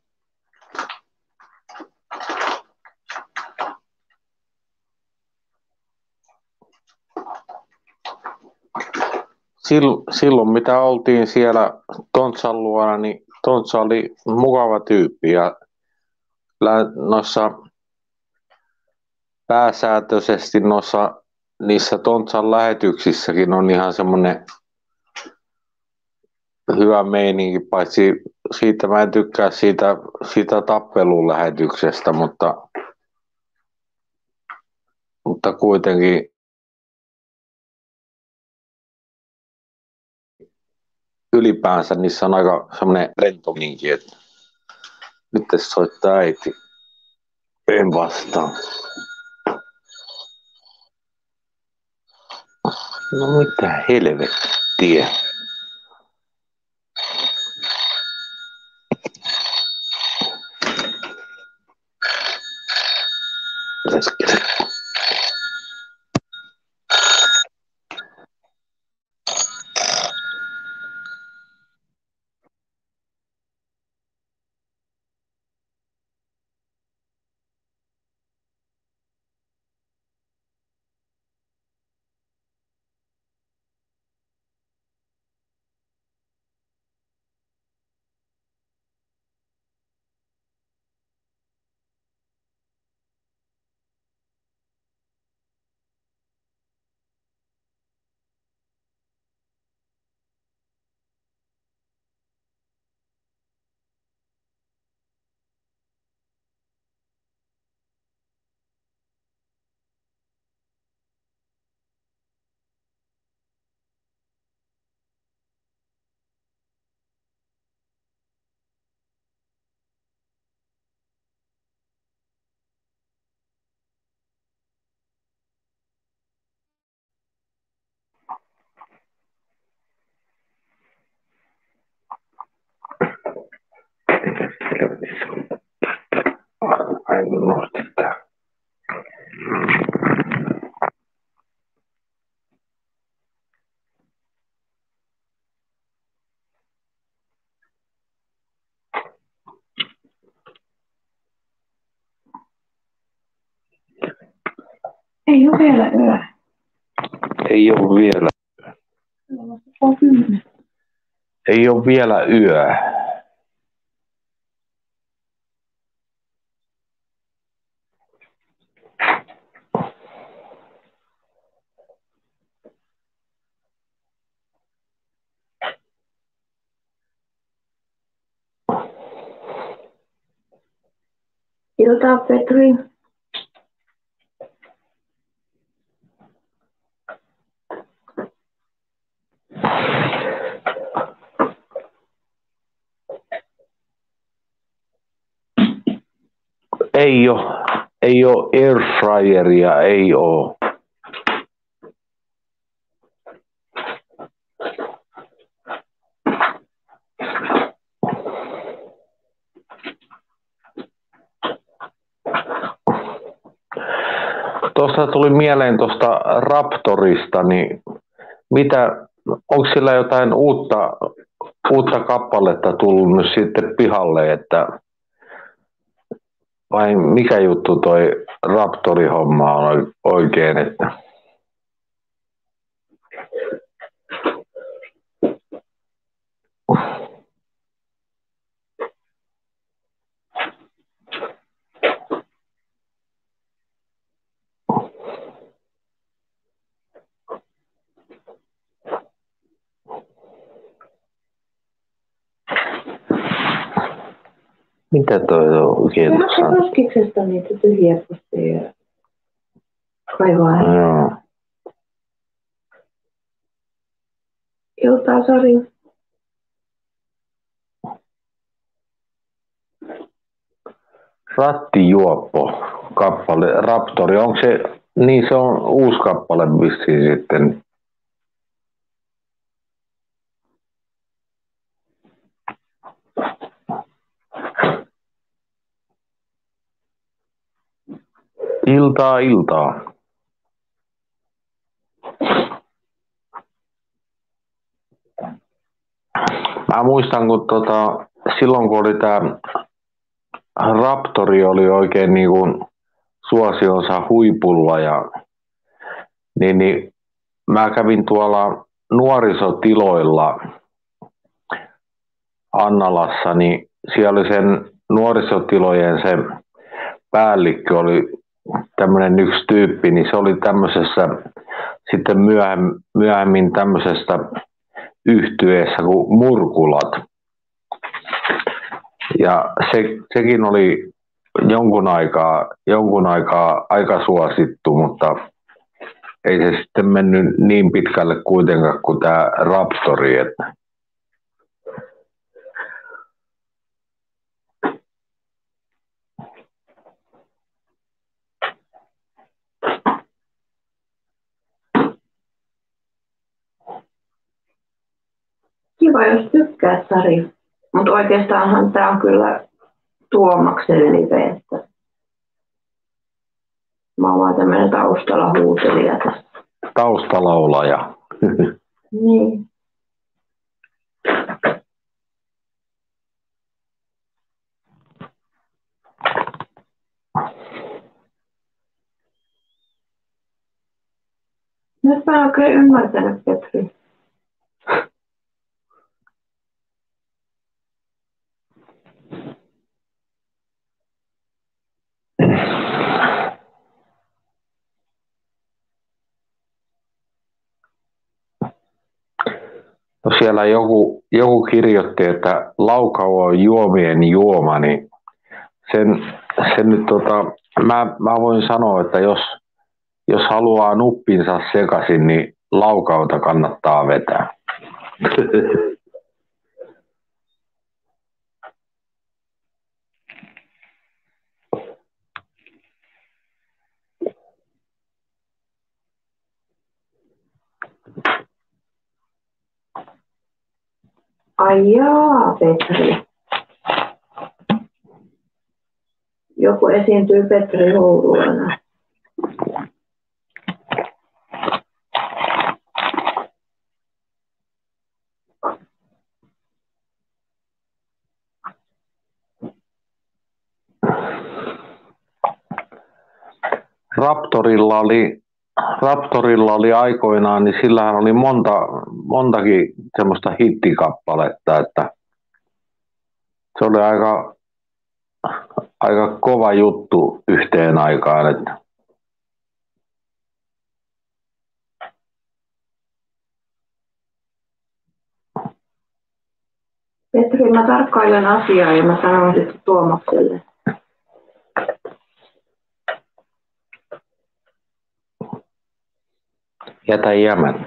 Silloin, silloin mitä oltiin siellä Tontsan luona, niin Tontsa oli mukava tyyppi ja noissa pääsääntöisesti noissa niissä Tontsan lähetyksissäkin on ihan semmoinen hyvä meininki, paitsi siitä mä en tykkää siitä, siitä tappelun lähetyksestä, mutta, mutta kuitenkin ylipäänsä niissä on aika semmoinen rento meininki, että nyt soittaa äiti. En vastaa. No mitä helvettiä. Ei ole vielä yö. Ei ole vielä. On kymmenen. Ei ole vielä yö. Iltaa, Petri. Ei ole, ei ole airfryeria, ei ole. Tuosta tuli mieleen tuosta Raptorista, niin mitä, onko sillä jotain uutta, uutta kappaletta tullut nyt sitten pihalle, että vai mikä juttu toi Raptori-homma on oikein, että mitä toi on oikein tuossa? Vähän roskiksesta niitä tyhjiä posteja kaivaa. Joo. Iltaa, Sari. Rattijuoppo kappale, Raptori, onko se, niin se on uusi kappale vissiin sitten. Iltaa, iltaa. Mä muistan, kun tota, silloin kun oli tää Raptori oli oikein niin kuin suosionsa huipulla ja niin, niin mä kävin tuolla nuorisotiloilla Annalassa, niin siellä oli sen nuorisotilojen se päällikkö oli tämmöinen yksi tyyppi, niin se oli tämmöisessä sitten myöhemmin, myöhemmin tämmöisestä yhtyeessä kuin Murkulat. Ja se, sekin oli jonkun aikaa, jonkun aikaa aika suosittu, mutta ei se sitten mennyt niin pitkälle kuitenkaan kuin tämä Raptori. Että Kiva, jos tykkäät, Sari. Mutta oikeastaanhan tämä on kyllä Tuomaksen live, että mä oon vaan tämmöinen taustalla huutelija tässä. taustalaulaja. Niin. Nyt mä en oikein ymmärtänyt, Petri. No siellä joku, joku kirjoitti, että laukau on juomien juoma, niin sen, sen nyt tota, mä, mä voin sanoa, että jos, jos haluaa nuppinsa sekaisin, niin laukauta kannattaa vetää. Ai jaa, Petri. Joku esiintyy Petri Hourulana. Raptorilla oli, Raptorilla oli aikoinaan, niin sillähän oli monta, montakin semmoista hittikappaletta, että se oli aika, aika kova juttu yhteen aikaan. Että Petri, mä tarkkailen asiaa ja mä sanon sitten Tuomakselle. jätä jämän.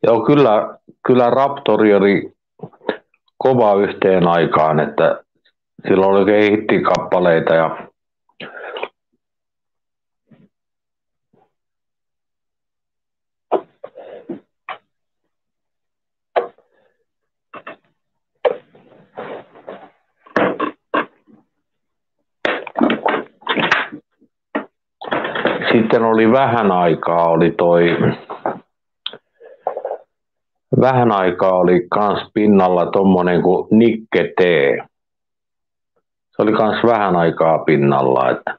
Joo, kyllä, kyllä Raptori oli kova yhteen aikaan, että silloin oli oikein hittikappaleita ja sitten oli vähän aikaa oli toi vähän aikaa oli kans pinnalla tommonen kuin Nikke T. Se oli kans vähän aikaa pinnalla, että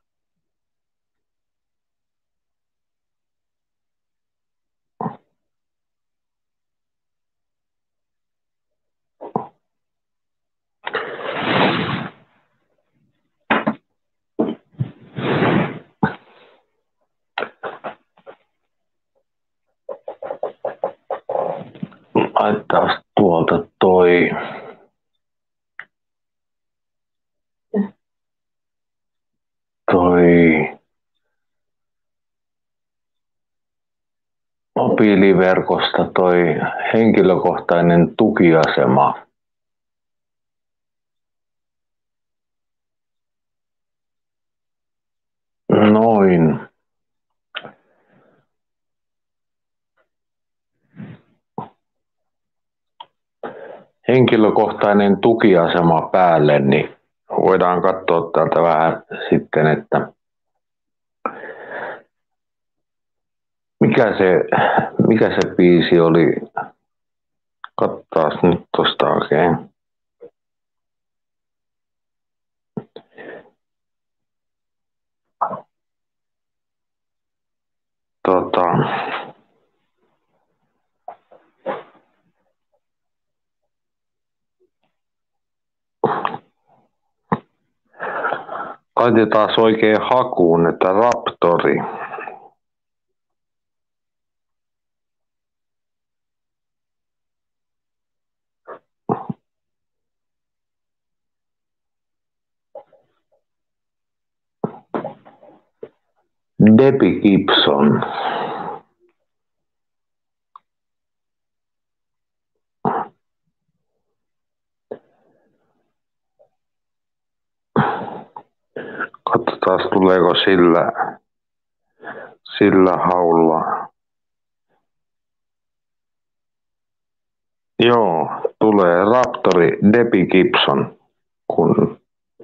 laittaa tuolta toi toi mobiiliverkosta toi henkilökohtainen tukiasema. Noin. Henkilökohtainen tukiasema päälle, niin voidaan katsoa täältä vähän sitten, että mikä se, mikä se biisi oli. Katsotaan nyt tosta oikein. Tota, laitetaan oikein hakuun, että Raptori. Debbie Gibson. Katsotaan tuleeko sillä, sillä haulla. Joo, tulee Raptori Debbie Gibson. Kun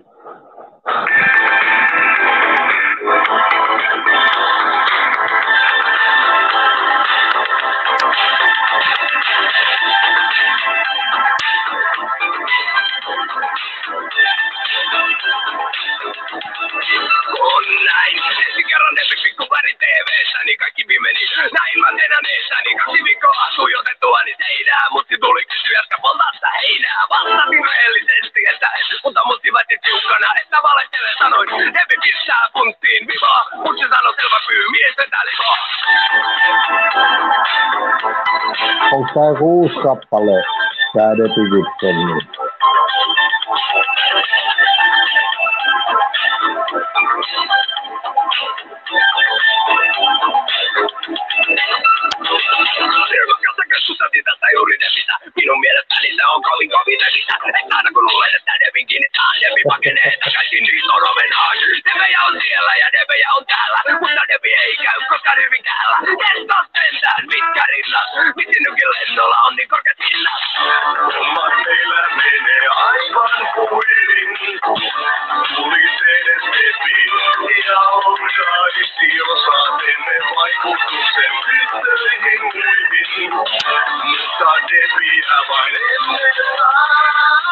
onko tää joku uusi kappale, tää Debbie Gibson? Minun mielestä niitä on kovin kovin näkistä. Että aina kun luulen, että Debin kiinnittää, Debi pakenee, että kaikki niistä on omenaan. Debejä on siellä ja Debejä on täällä, mutta Debi ei käy koskaan hyvin täällä. Testas sentään, mitkä rinnat, miksi nykin lennolla on niin korkeat hinnat. Hommat meillä menee aivan kuin tulisi edes Debi. Ja osaisi osaatemme vaikutuksen tyttöihin muihin. Mutta Debiä vain emme saa.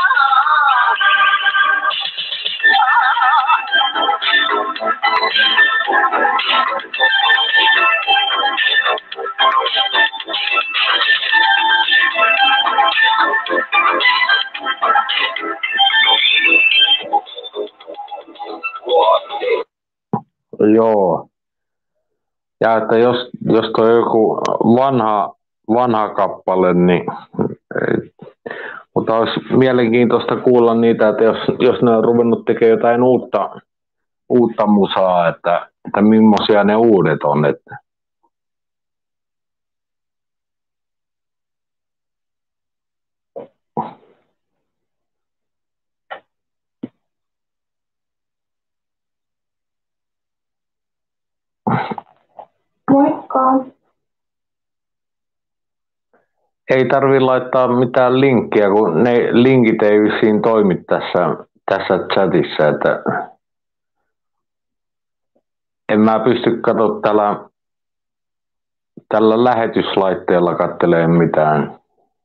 Joo. Ja että jos, jos toi on joku vanha, vanha kappale, niin mutta olisi mielenkiintoista kuulla niitä, että jos, jos ne on ruvennut tekemään jotain uutta, uutta musaa, että, että millaisia ne uudet on. Että Moikka. Ei tarvi laittaa mitään linkkiä, kun ne linkit ei vissiin toimi tässä, tässä chatissa, että en mä pysty katsoa tällä, tällä lähetyslaitteella katteleen mitään.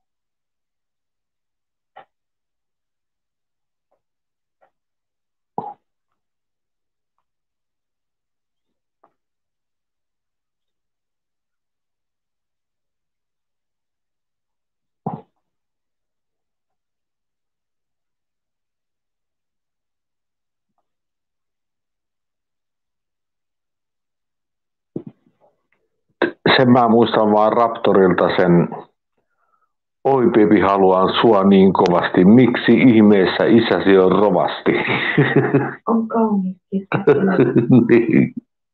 Sen mä muistan vaan Raptorilta sen, oi Pepi, haluan sua niin kovasti, miksi ihmeessä isäsi on rovasti? On kauniisti. Niin.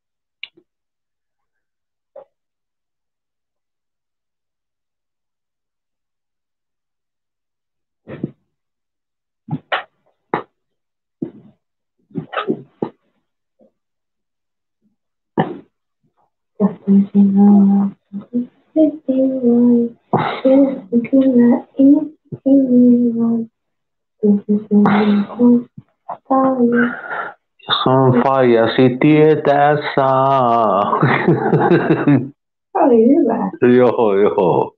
Kyllä ihminen Jos on faijasi tietää saa. oli hyvä. Joo, joo.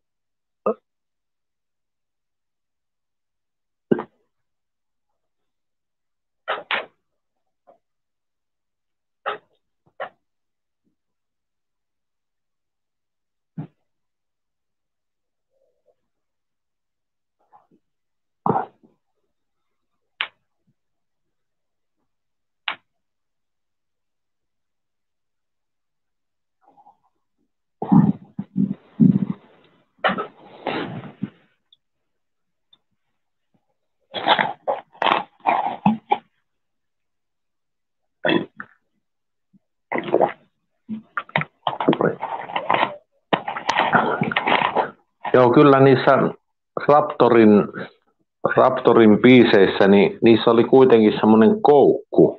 Joo, kyllä niissä Raptorin, Raptorin biiseissä, niin niissä oli kuitenkin semmoinen koukku.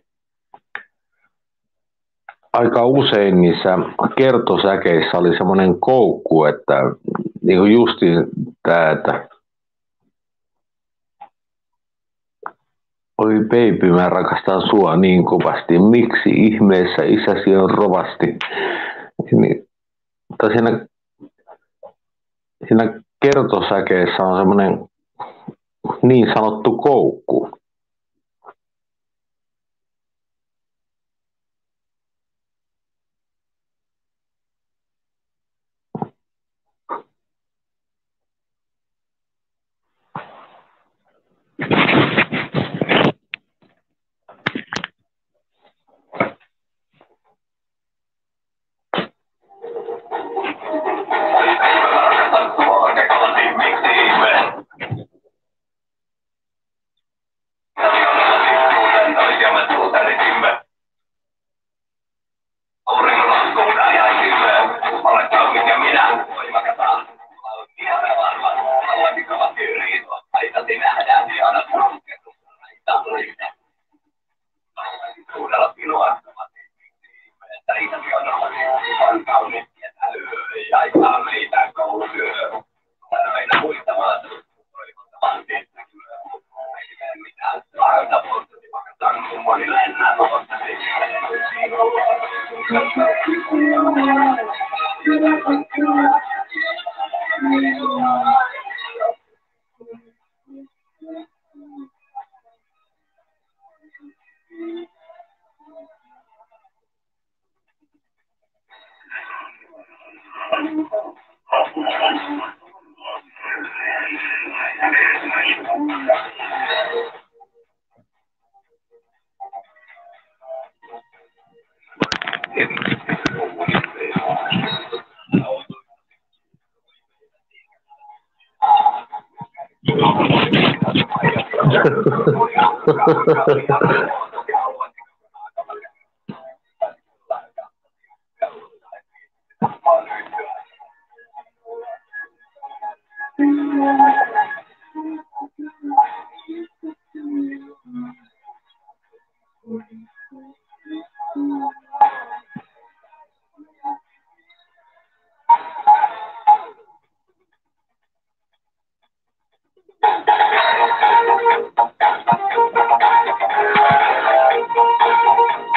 Aika usein niissä kertosäkeissä oli semmoinen koukku, että niin kuin justi tämä, että oi baby, mä rakastan sua niin kovasti, miksi ihmeessä isäsi on rovasti. Niin, mutta siinä, siinä kertosäkeessä on semmoinen niin sanottu koukku.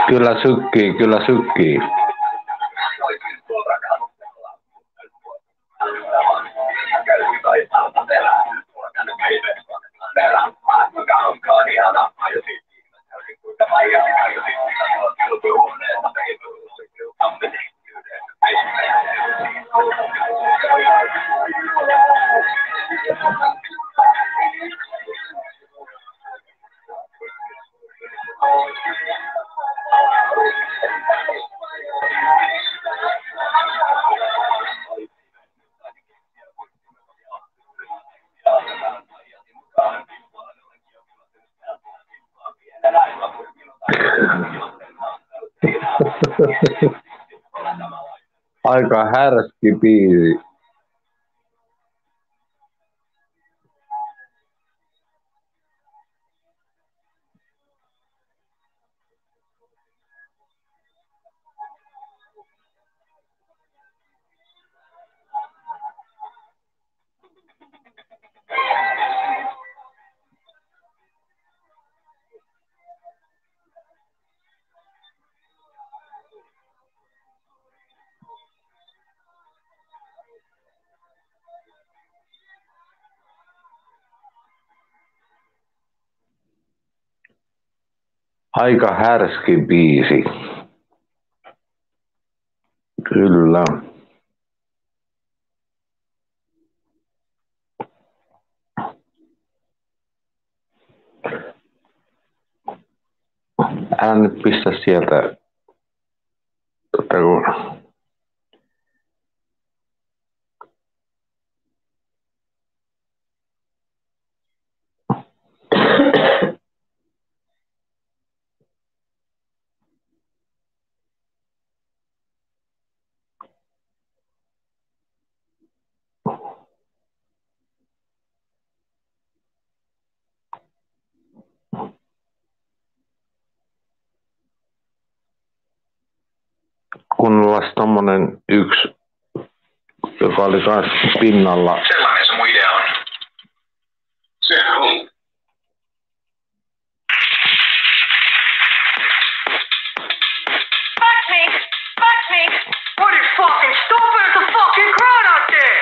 Kyllä sykkii, kyllä sykkii. Aika härski biisi. Aika härski biisi. Kyllä. Älä nyt pistä sieltä. Tota, kun... Kuunnellaan tommonen yksi, joka oli kans pinnalla. Sellainen se mun idea on. Se on. Fuck me! Fuck me! What is fucking stupid as a fucking crowd out there?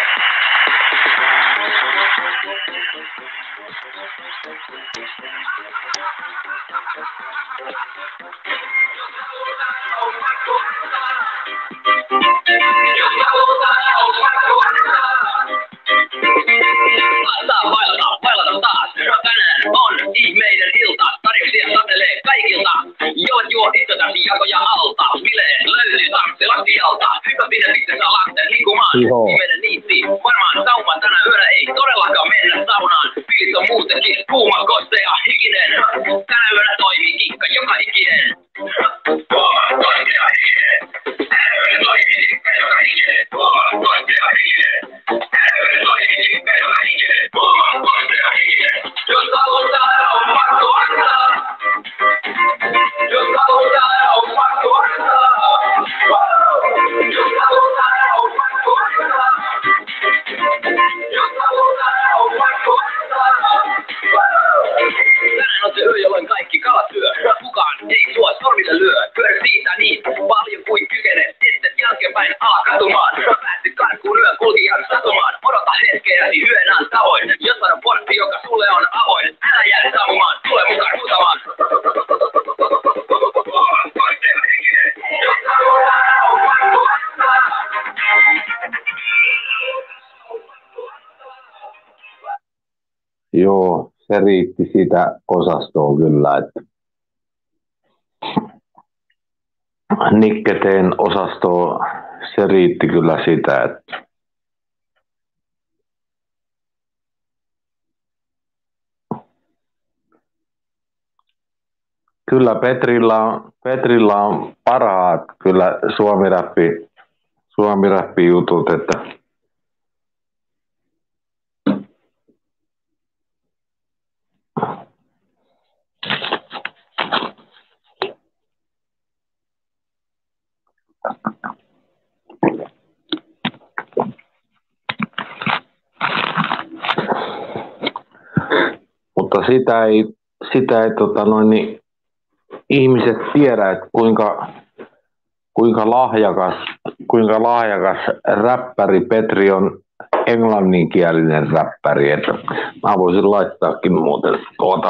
Laittaa vailata, vailata taas. Tänään on ihmeiden ilta. Tarjouksia satelee kaikilta. Joot juo itsetäsi jakoja alta. Bileet löytyy tanssi lattialta. Hyvä pidä sitten saa lähteä liikkumaan. Ihmeiden niitti. Varmaan sauma tänä yönä ei todellakaan mennä saunaan. Fiilis on muutenkin kuuma, kostea, hikinen. Tänä yönä toimii kikka joka ikinen. Kuuma, kostea, hikinen. Tänä yönä toimii kikka joka ikinen. Kuuma, kostea, hikinen. Tänä yönä toimii kikka joka ikinen. Kuuma, kostea, hikinen. Jos halutaan, on pakko antaa. Jos halutaan, on pakko antaa. Jos halutaan, on pakko antaa. Jos halutaan, on pakko antaa. Tänään on se yö, jolloin kaikki kalat syö. Kukaan ei sua sormille lyö. Pyörä siitä niin paljon kuin kykenee. Sitten jälkeenpäin ala katumaan. Päästy karkuun yön kulkijan satumaan. Odota hetkeäsi yönään tavoin. Jossain on portti, joka sulle on avoin. Älä jää sammumaan, tule mukaan huutamaan. Jos halutaan, on pakko antaa. Joo, se riitti sitä osastoa kyllä, että Nikketeen osastoa, se riitti kyllä sitä, että kyllä Petrillä on, Petrillä on parhaat kyllä suomiräppi, suomiräppi jutut, että mutta sitä ei, sitä ei tota noin, niin ihmiset tiedä, että kuinka, kuinka, lahjakas, kuinka lahjakas räppäri Petri on englanninkielinen räppäri. Että mä voisin laittaakin muuten tuota.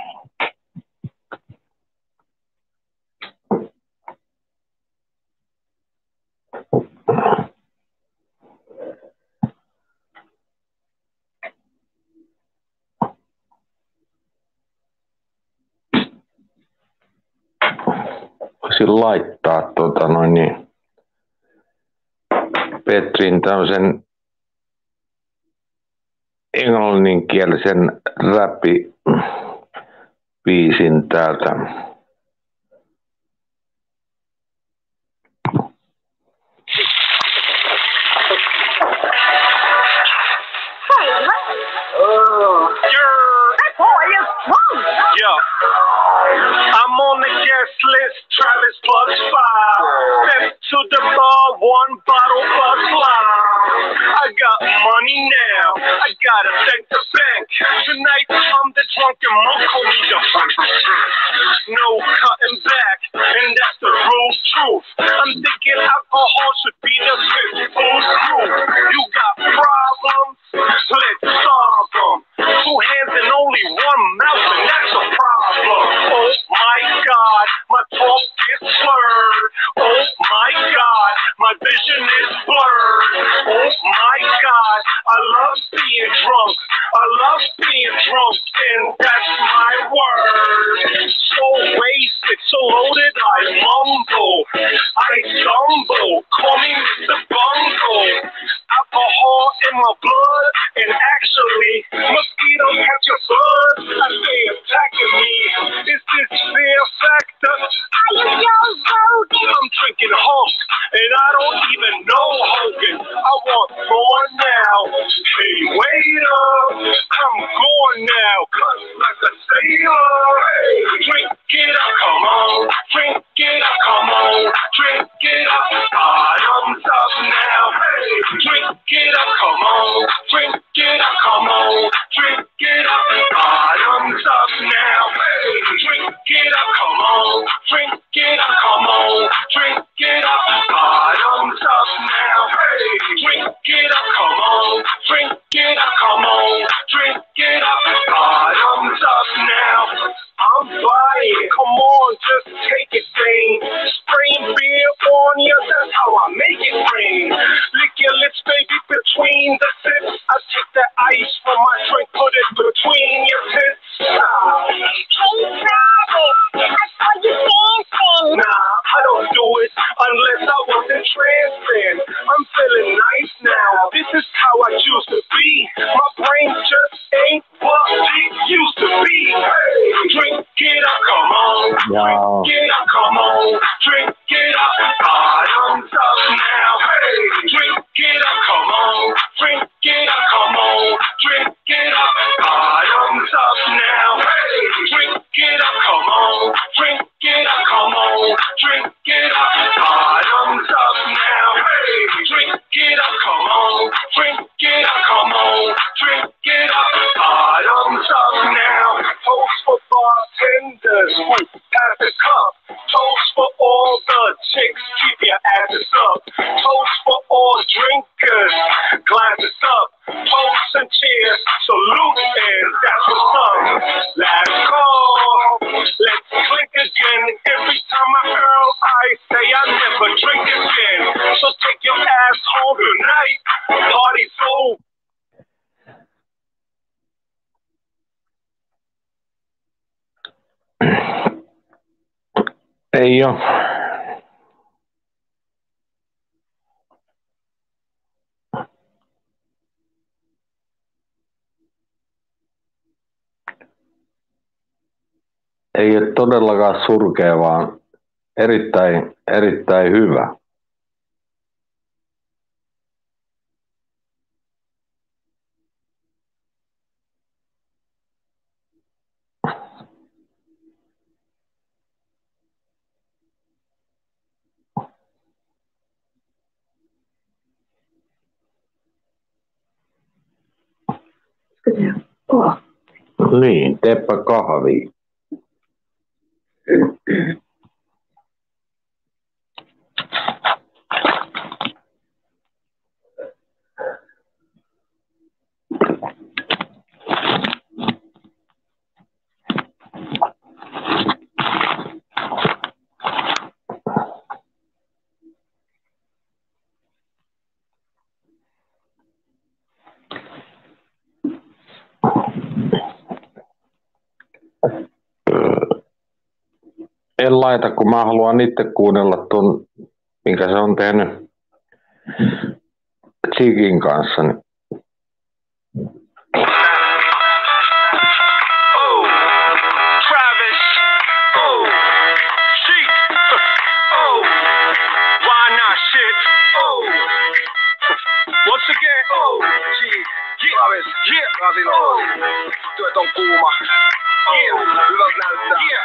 Voisin laittaa tota noin niin, Petrin tämmöisen englanninkielisen räppi-biisin täältä. I'm on the guest list, Travis plus five. Step to the bar, one bottle plus five. I got money now, I gotta thank the bank. Tonight I'm the drunken monk, call me the fuck. No cutting back, and that's the real truth. I'm thinking alcohol should be the fifth food proof. You got problems, let's solve them. Two hands and only one mouth, and that's a problem. Oh my God, my talk is slurred. Oh my God, my vision is blurred. Oh my God, I love being drunk. I love being drunk, and that's my word. So wasted, so loaded, I mumble. I stumble, call me Mister Bungle. Alcohol in my blood, and actually, mosquitoes catch your buzz as they attacking me. Is this fear factor? Are you Joe Rogan? I'm drinking Hulk, and I don't even know Hogan. I want more now. Hey, wait up, I'm going now, cut like a sailor. Hey, drink it up, come on, drink it up, come on, drink it up, bottoms up now. Hey, drink it up, come on, drink it up, come on, drink it up, bottoms up now. Hey, drink it up, come on, drink it up, come on, drink it up, bottoms up now. Hey, drink it up, come on, drink it up, come on, drink it up, bottoms up now. I'm buying, come on, just take it, thing. Spraying beer on you, that's how I make it rain. Lick your lips, baby, between the sips. I take the ice from my drink, put it between your tits. Ah. Hey, Travis, I saw you dancing. Nah, I don't do it unless I was in trance then. I'm feeling nice now. This is how I used to be. My brain just ain't what it used to be. Hey, drink it up, come on. No. Drink it up, come on. Drink it up, bottoms up now. Hey, drink it up, come on. Drink it up, come on. Drink it up, bottoms up now. Hey, drink it up, come on. Drink it up, come on. Drink it up, bottoms up now. Hey, drink it up, come on. Drink it up, come on. Drink it up, bottoms up now. Toast for bartenders, wait, pass the cup. Toast for all the chicks, keep your asses up. Toast for all drinkers, glasses up. Toast and cheers, salute, and that's what's up. Let's go, let's clink again. Every time my girl I say I never drink again. So take your ass home tonight, party's over. Ei oo. Ei ole todellakaan surkea, vaan erittäin, erittäin hyvä. Oh. Niin, teepä kahvia. en laita, kun mä haluan itse kuunnella tuon, minkä se on tehnyt Cheekin kanssa. Niin. Oh, Travis. Oh, Cheek. Oh, why not shit? Oh, once again. Oh, Cheek. Travis. Yeah. Rasin oh. Työt on kuuma. Yeah. Hyvältä näyttää. Yeah.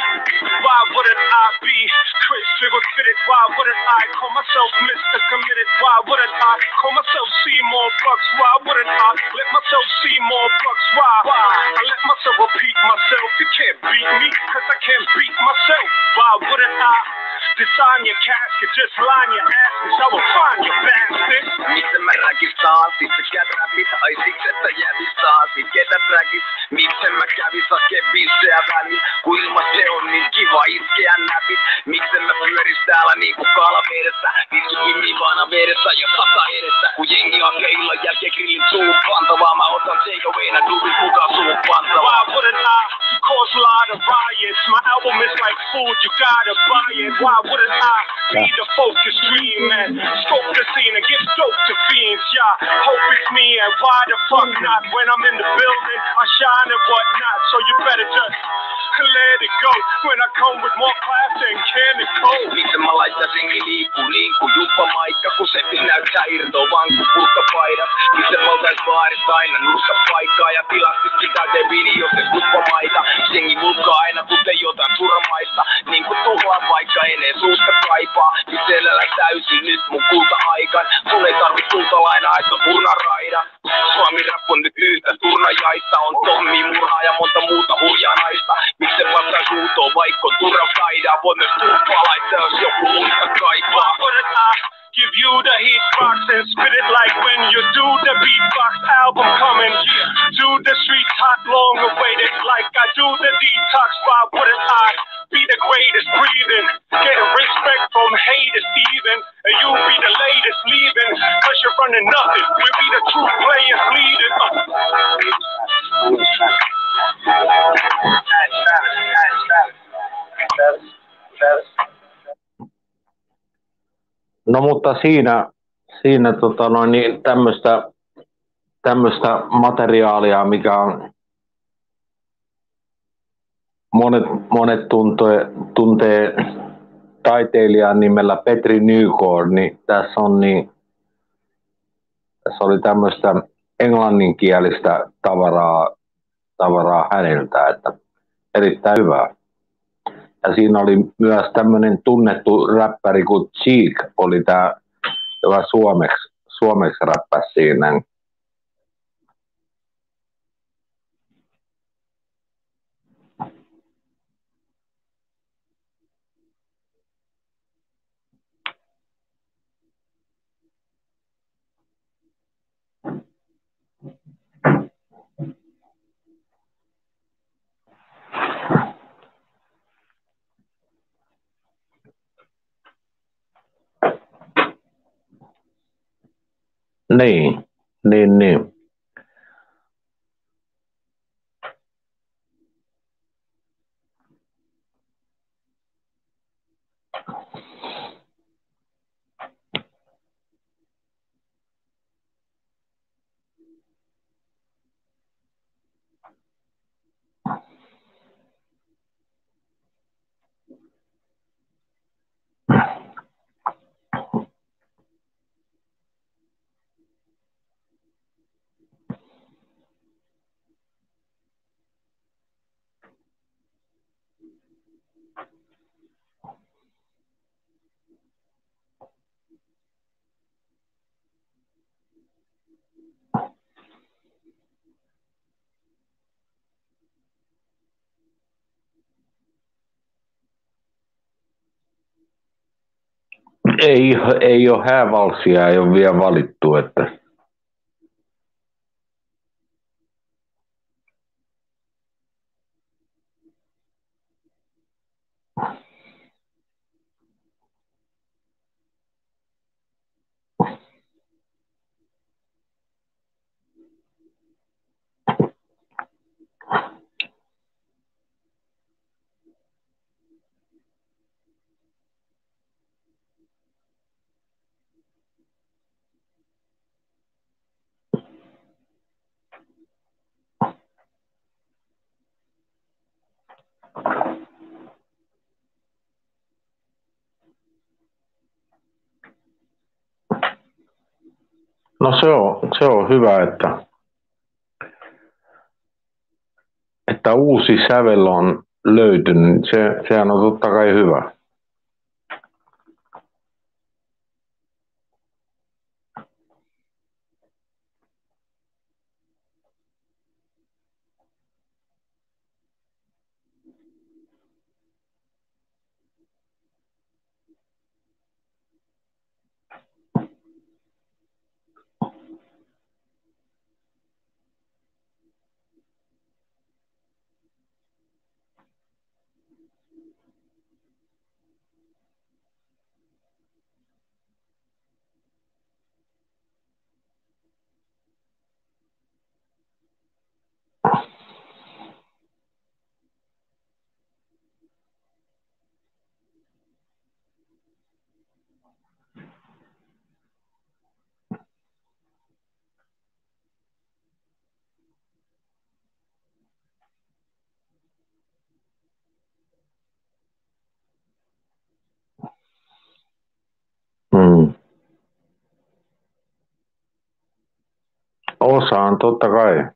Why wouldn't I be Chris Trigger fitted? Why wouldn't I call myself Mister Committed? Why wouldn't I call myself Seymour Bucks? Why wouldn't I let myself see more bucks? Why? Why? I let myself repeat myself. You can't beat me, cause I can't beat myself. Why wouldn't I design your casket? Just line your ass, cause I will find your bastard. Miten mä rakistaa? Sit sä käyt rapit, ai siksi että jävistaa. Sit ketä träkis? Miten mä kävis hakee bissejä väliin? Kun ilma se on niin kiva iskeä näpit. Miksen mä pyöris täällä niinku kalavedessä? Vittukin niin vana vedessä ja sata edessä. Kun jengi hakee illan jälkeen grillin suun pantavaa. Mä otan takeawayna dubit mukaan suun pantavaa. Why wouldn't I cause a lot of riots? My album is like food, you gotta buy it. Why wouldn't I be the focus dream and scope the scene and give dope to fiends? Yeah, hope it's me and why the fuck not? When I'm in the building, I shine and whatnot. So you better just let it go when I come with more class and can it go. Miten mä laittaisin liiku, liinku, juppa maikka, kun se näyttää irtoavan kuin purkkapaidat. Miten mä otais baarit aina nurkkapaikkaa ja tilastis täyteen videos ja kuppamaita. Jengi mulkaa aina kuten jotain surmaista, niin kuin tuhlaa vaikka enee suusta kaipaa. Itsellä täysin nyt mun kulta-aikan, sun ei tarvi kultalainaa, että purnaraida. Suomi rap on nyt yhtä turnajaista, on Tommi murhaa ja monta muuta hurjaa naista. Miksen vastaan suutoon, vaikka on turra faidaa, voi myös turpaa laittaa, jos joku muista kaipaa. Give you the heat box and spit it like when you do the beatbox album coming. Do the streets hot, long awaited, like I do the detox. Why wouldn't I be the greatest breathing? Getting respect from haters even, and you be the latest leaving. Cause you're running nothing, we'll be the true players leading. No mutta siinä, siinä tota noin, niin tämmöistä, tämmöistä materiaalia, mikä on monet, monet tuntee, tuntee taiteilijan nimellä Petri Nygård, niin tässä on niin, tässä oli tämmöistä englanninkielistä tavaraa, tavaraa häneltä, että erittäin hyvää. Ja siinä oli myös tämmöinen tunnettu räppäri kuin Cheek, oli tämä, joka suomeksi, suomeksi räppäsi siinä. Niin, niin, niin. Ei, ei ole häävalsia, ei ole vielä valittu, että No se on, se on hyvä, että, että uusi sävel on löytynyt. Se, sehän on totta kai hyvä. Hmm. Osaan totta kai.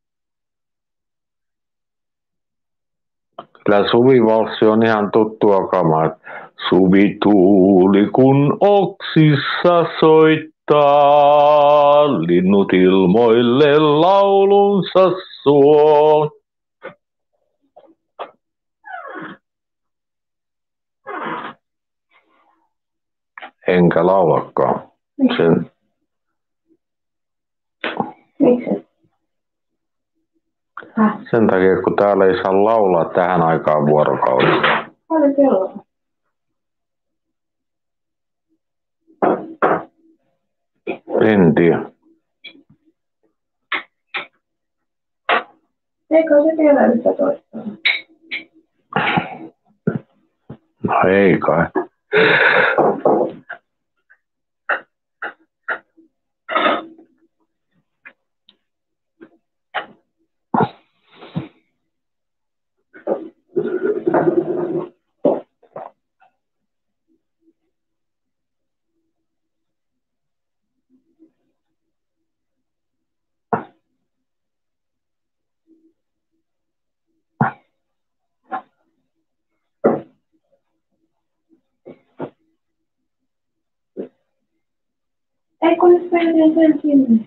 Kyllä suvivalssi on ihan tuttua kamaa. Suvi tuuli kun oksissa soittaa, linnut ilmoille laulunsa suo. Enkä laulakaan. Sen. Miksi? Häh? Sen takia, kun täällä ei saa laulaa tähän aikaan vuorokaudessa. Paljon kello on? En tiedä. Eikö se vielä yhtä toista? No ei kai. Eikö nyt menen sen sinne?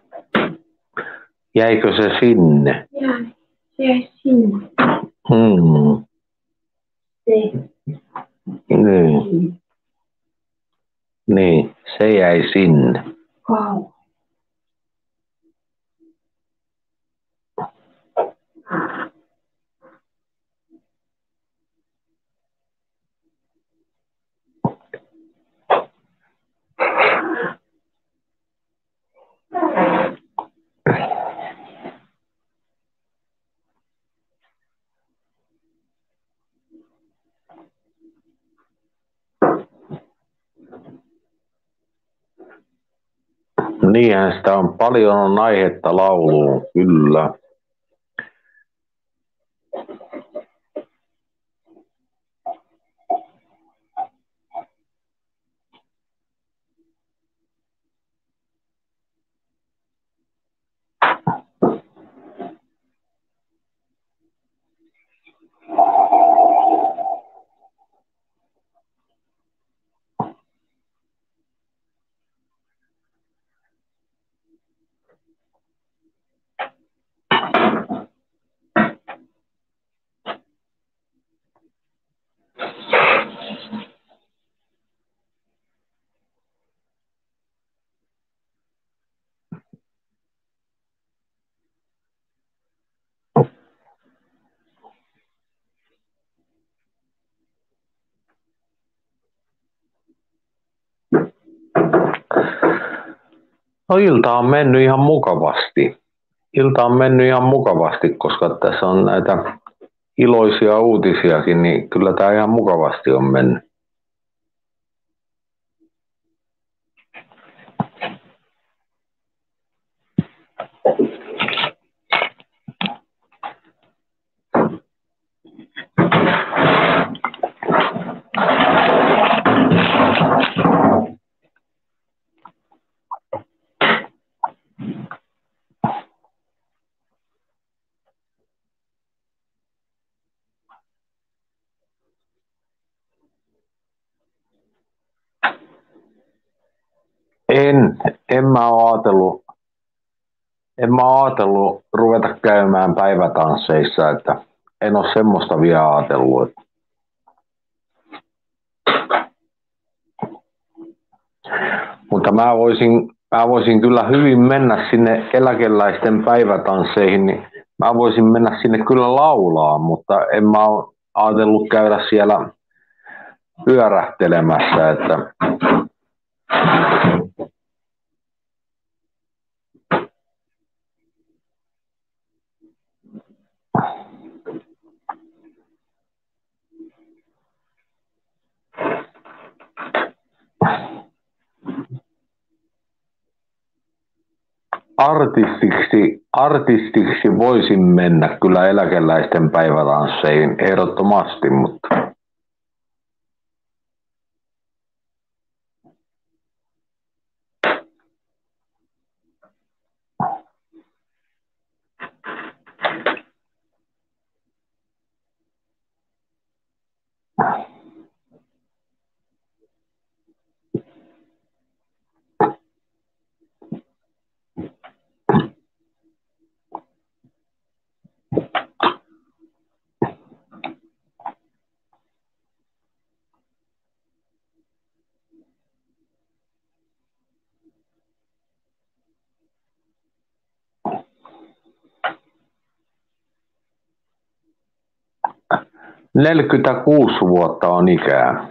Jäikö se sinne? Jäi. Se jäi sinne. Hmm. Se. Niin. Niin, se jäi sinne. Kauan. Niinhän sitä on paljon on aihetta lauluun, kyllä. No ilta on mennyt ihan mukavasti. Ilta on mennyt ihan mukavasti, koska tässä on näitä iloisia uutisiakin, niin kyllä tämä ihan mukavasti on mennyt. En, en mä oo ajatellut, en mä oo ajatellut ruveta käymään päivätansseissa, että en oo semmoista vielä ajatellut. Että mutta mä voisin, mä voisin kyllä hyvin mennä sinne eläkeläisten päivätansseihin, niin mä voisin mennä sinne kyllä laulaa, mutta en mä oo ajatellut käydä siellä pyörähtelemässä, että artistiksi, artistiksi voisin mennä kyllä eläkeläisten päivätansseihin ehdottomasti, mutta neljäkymmentäkuusi vuotta on ikää.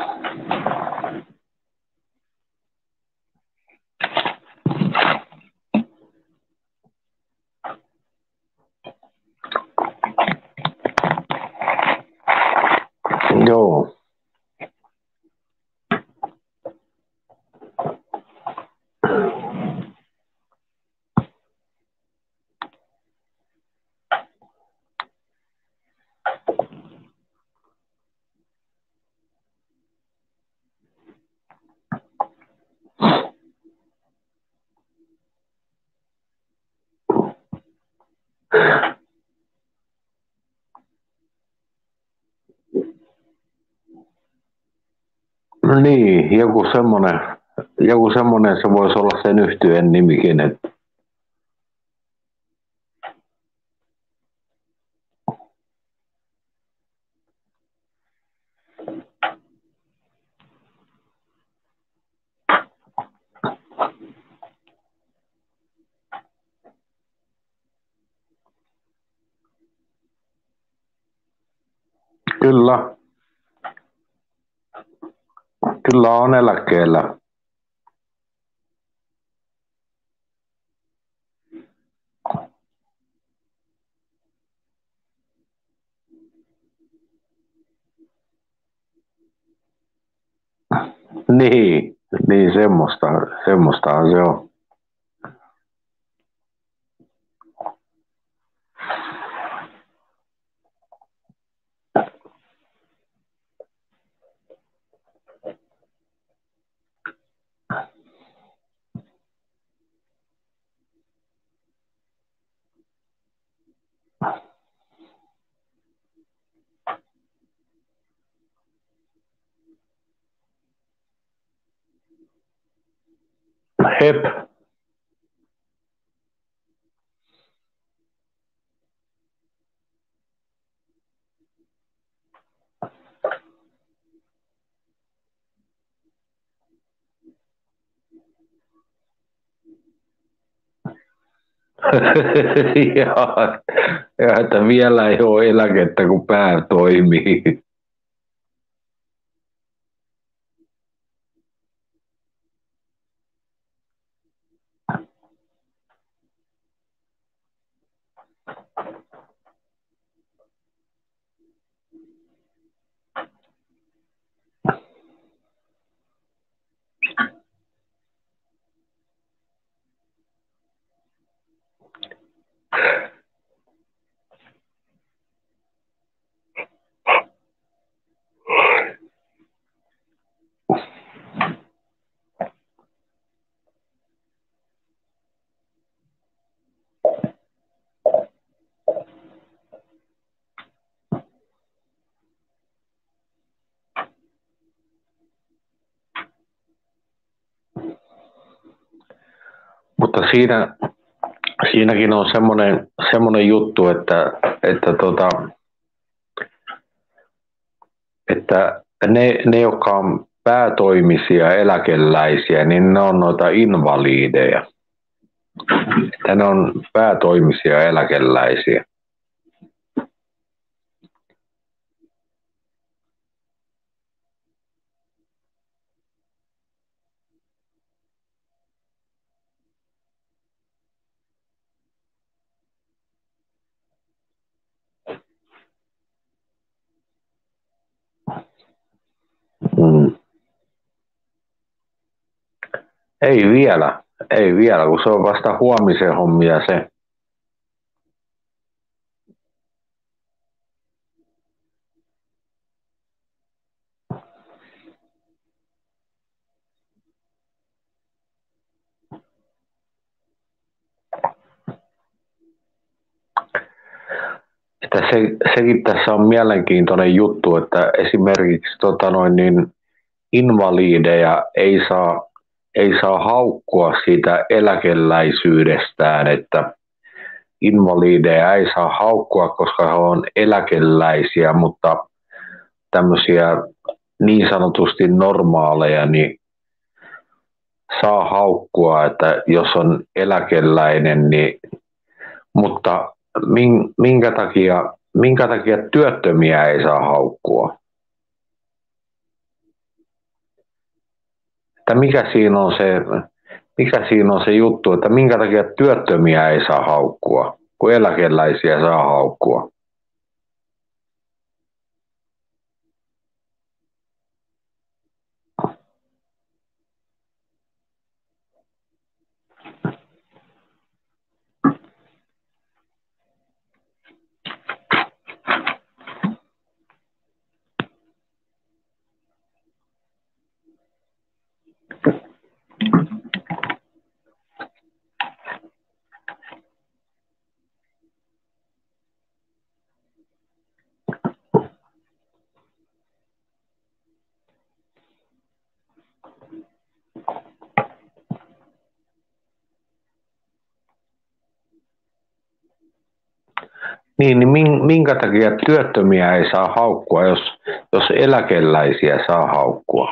Joo. No niin, joku semmonen, joku semmonen se voisi olla sen yhtyeen nimikin, että kyllä, kyllä on eläkkeellä. Niin, niin semmoista, semmoistahan se on. Hep. ja, ja että vielä ei ole eläkettä, kun pää toimii. mutta siinä, siinäkin on semmoinen, semmoinen juttu, että, että, tota, että ne, ne, jotka on päätoimisia eläkeläisiä, niin ne on noita invalideja. Että ne on päätoimisia eläkeläisiä. Mm. Ei vielä, ei vielä, kun se on vasta huomisen hommia se. Että se, sekin tässä on mielenkiintoinen juttu, että esimerkiksi tota noin, niin invalideja ei saa, ei saa haukkua siitä eläkeläisyydestään, että invalideja ei saa haukkua, koska he on eläkeläisiä, mutta tämmöisiä niin sanotusti normaaleja, niin saa haukkua, että jos on eläkeläinen, niin, mutta minkä takia, minkä takia työttömiä ei saa haukkua? Että mikä siinä on se, mikä siinä on se juttu, että minkä takia työttömiä ei saa haukkua, kun eläkeläisiä saa haukkua? Niin, niin minkä takia työttömiä ei saa haukkua, jos, jos eläkeläisiä saa haukkua?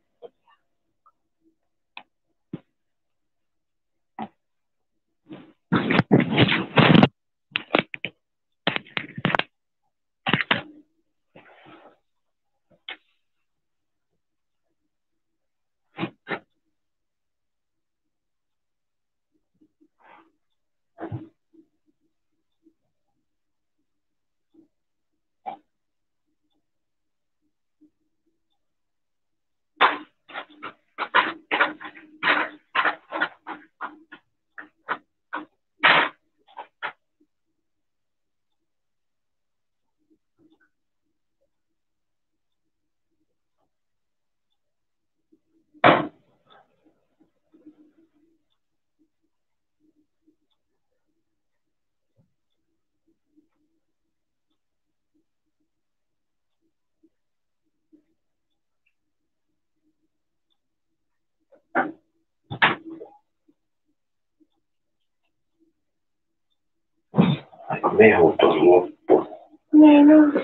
Mehut on loppu. Näin on.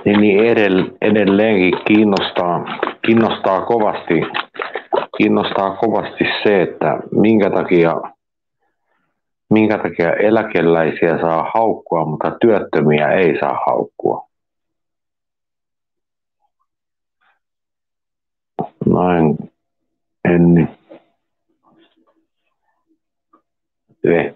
Niin, niin edell, edelleenkin kiinnostaa, kiinnostaa, kovasti, kiinnostaa kovasti se, että minkä takia, minkä takia eläkeläisiä saa haukkua, mutta työttömiä ei saa haukkua. Noin, Enni. Eh.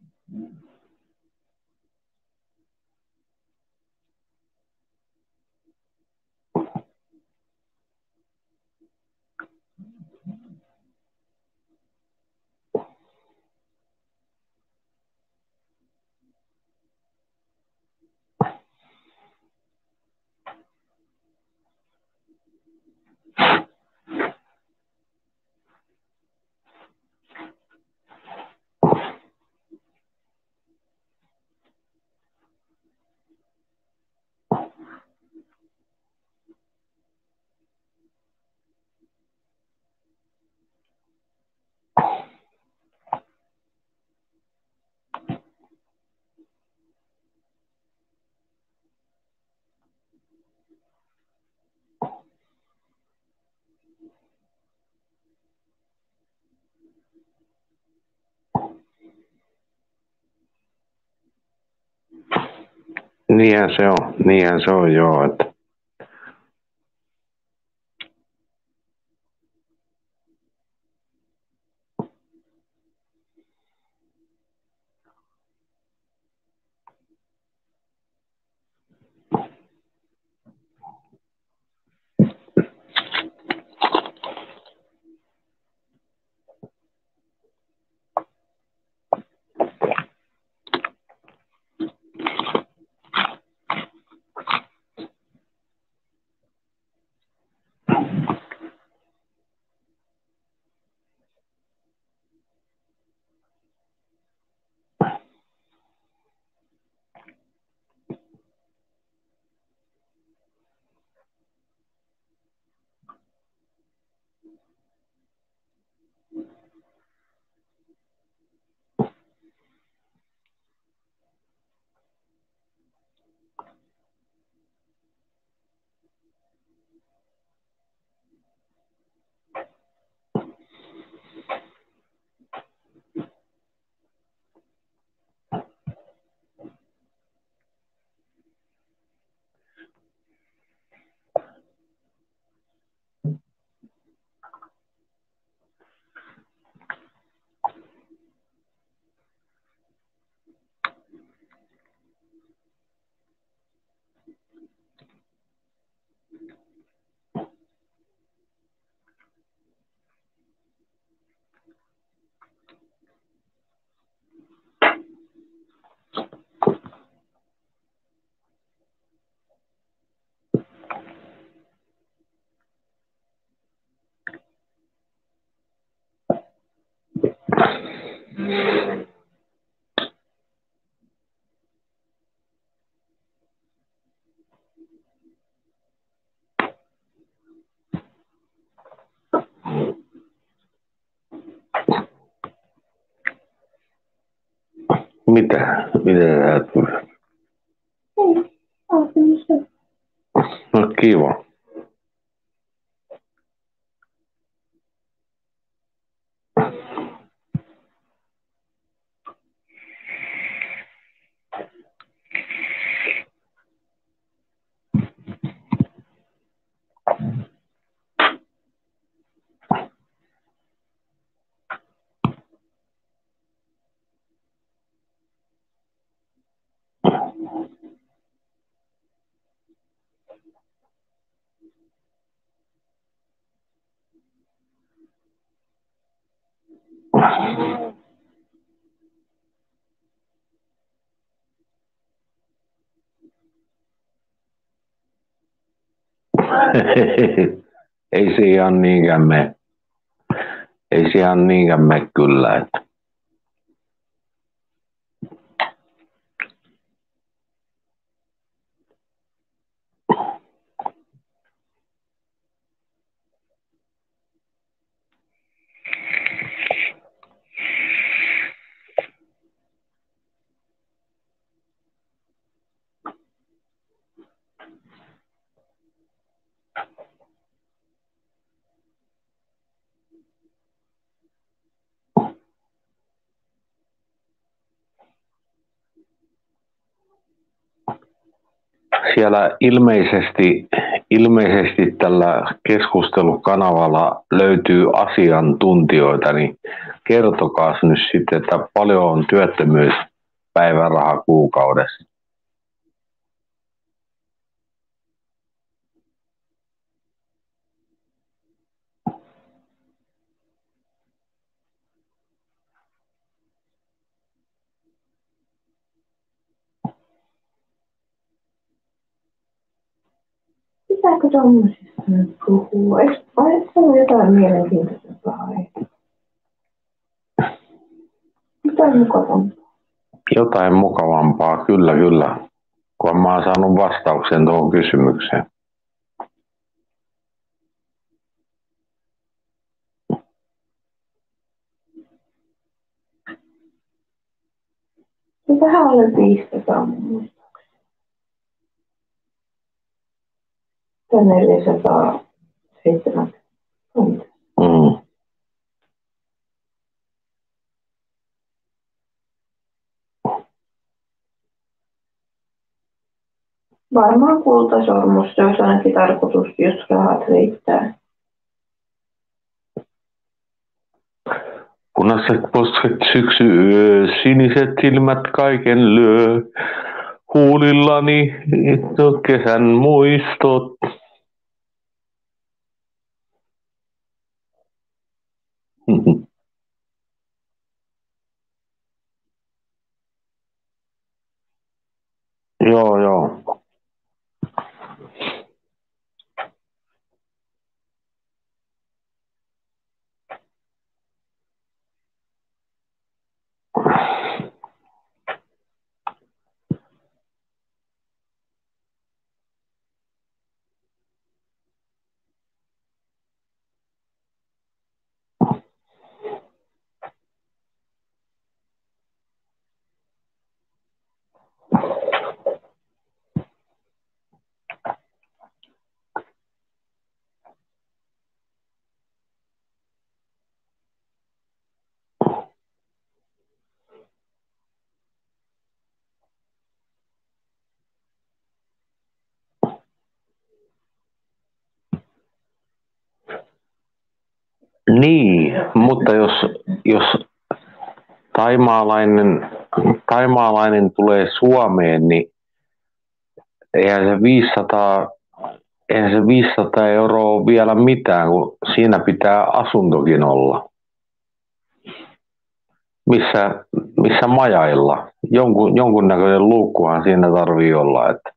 Niinhän se on, niinhän se on joo, että mitä, mitä sä tulee? Ei, ajattelin se. No kiva. Ei se ihan niinkään mene. Ei se ihan niinkään mene kyllä, että siellä ilmeisesti, ilmeisesti tällä keskustelukanavalla löytyy asiantuntijoita, niin kertokaa nyt sitten, että paljon on työttömyyspäiväraha kuukaudessa. Pitääkö tuommoisista nyt puhua? Eikö vai se on jotain mielenkiintoisempaa aikaa? Jotain mukavampaa. Jotain mukavampaa, kyllä, kyllä. Kun mä oon saanut vastauksen tuohon kysymykseen. Se vähän alle viisisataa mun muistaakseni. Tai neljäsataaseitsemänkymmentä. Mm. Varmaan kultasormus, se olisi ainakin tarkoitus, jos rahat riittää. Punaiset posket syksy yö, siniset silmät kaiken lyö. Huulillani kesän muistot. Joo, joo. Niin, mutta jos, jos taimaalainen, taimaalainen tulee Suomeen, niin eihän se viisisataa, eihän se viisisataa euroa ole vielä mitään, kun siinä pitää asuntokin olla. Missä, missä majailla. Jonkun, jonkunnäköinen luukkuhan siinä tarvii olla. Että.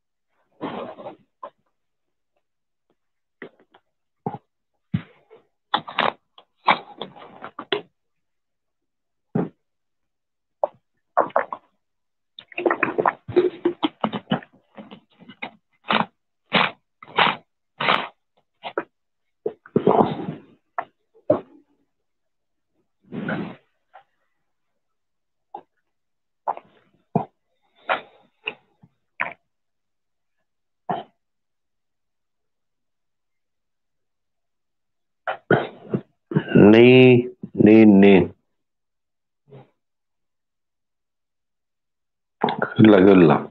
Niin, niin, niin. Kyllä, kyllä.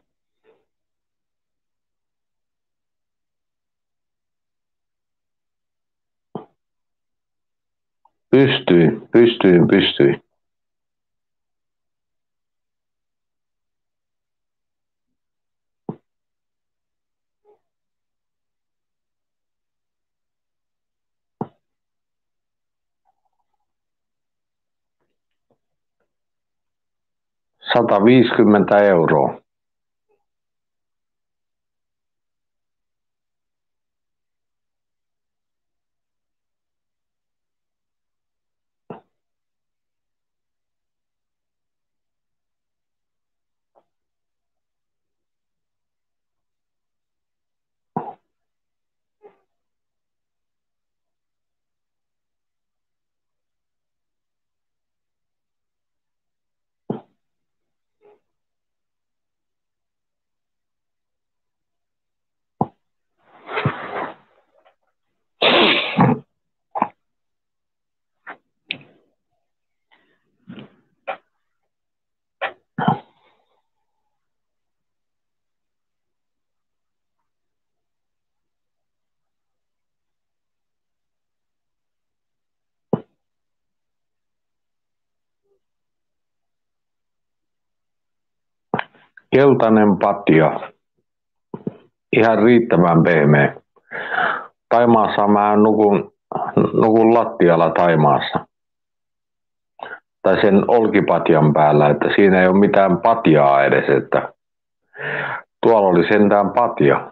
Pystyin, pystyin, pystyin. sataviisikymmentä euroa. Keltainen patja. Ihan riittävän pehmeä. Taimaassa mä nukun, nukun lattialla Taimaassa. Tai sen olkipatjan päällä, että siinä ei ole mitään patjaa edes, että tuolla oli sentään patja.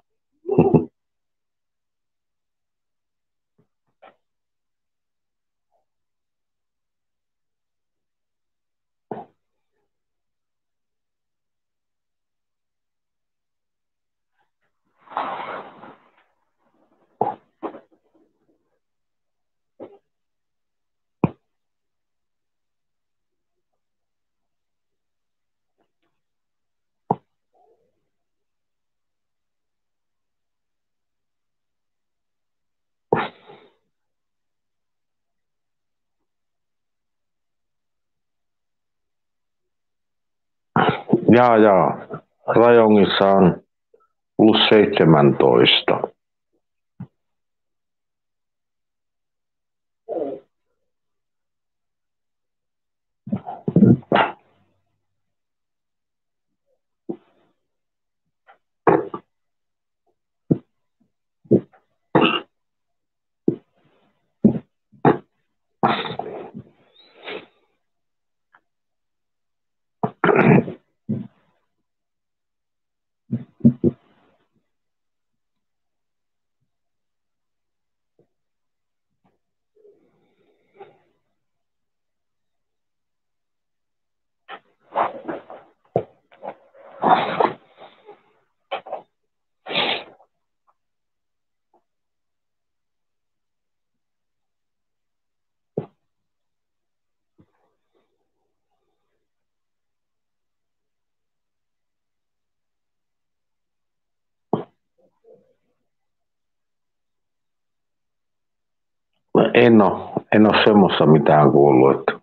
Jaa, jaa. Rajongissa on plus seitsemäntoista. En ole, en ole semmoista mitään kuullut. Että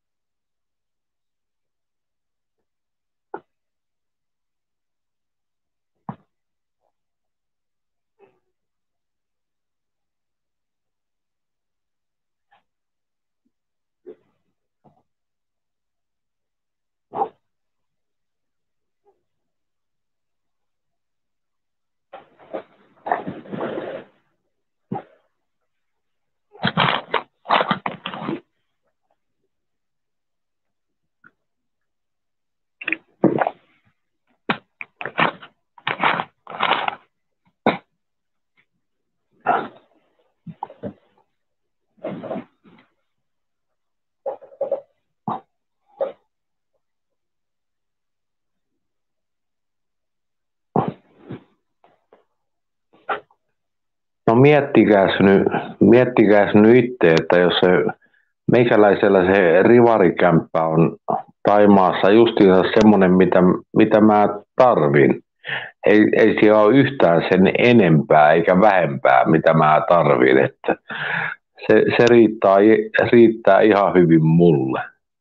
no miettikääs nyt, miettikääs nyt itse, että jos se meikäläisellä se rivarikämppä on Taimaassa justiinsa semmoinen, mitä, mitä mä tarvin. Ei, ei siellä ole yhtään sen enempää eikä vähempää, mitä mä tarvin. Että se, se riittää, riittää ihan hyvin mulle.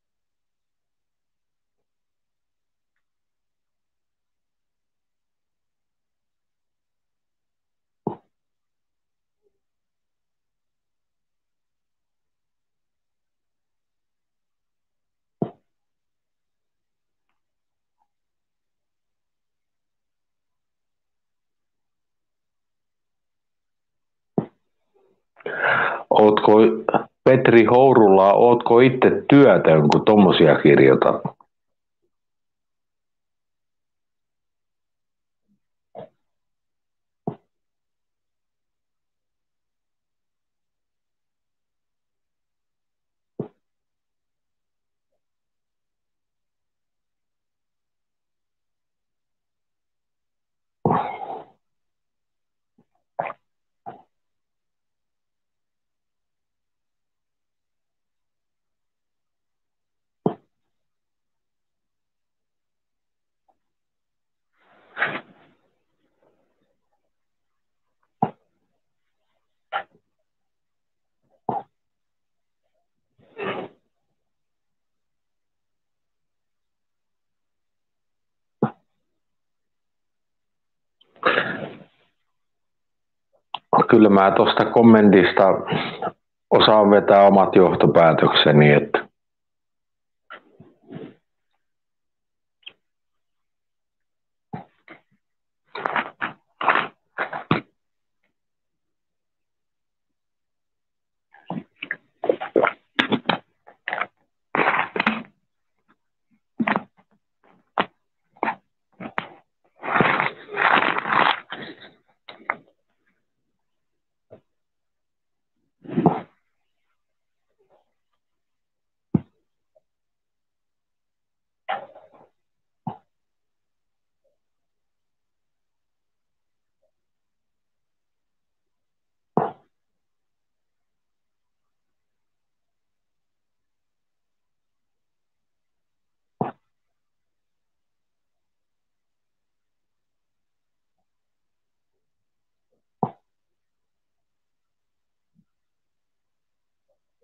Ootko, Petri Hourula, ootko itse työtön, kun tommosia kirjoitat? Kyllä mä tuosta kommentista osaan vetää omat johtopäätökseni, että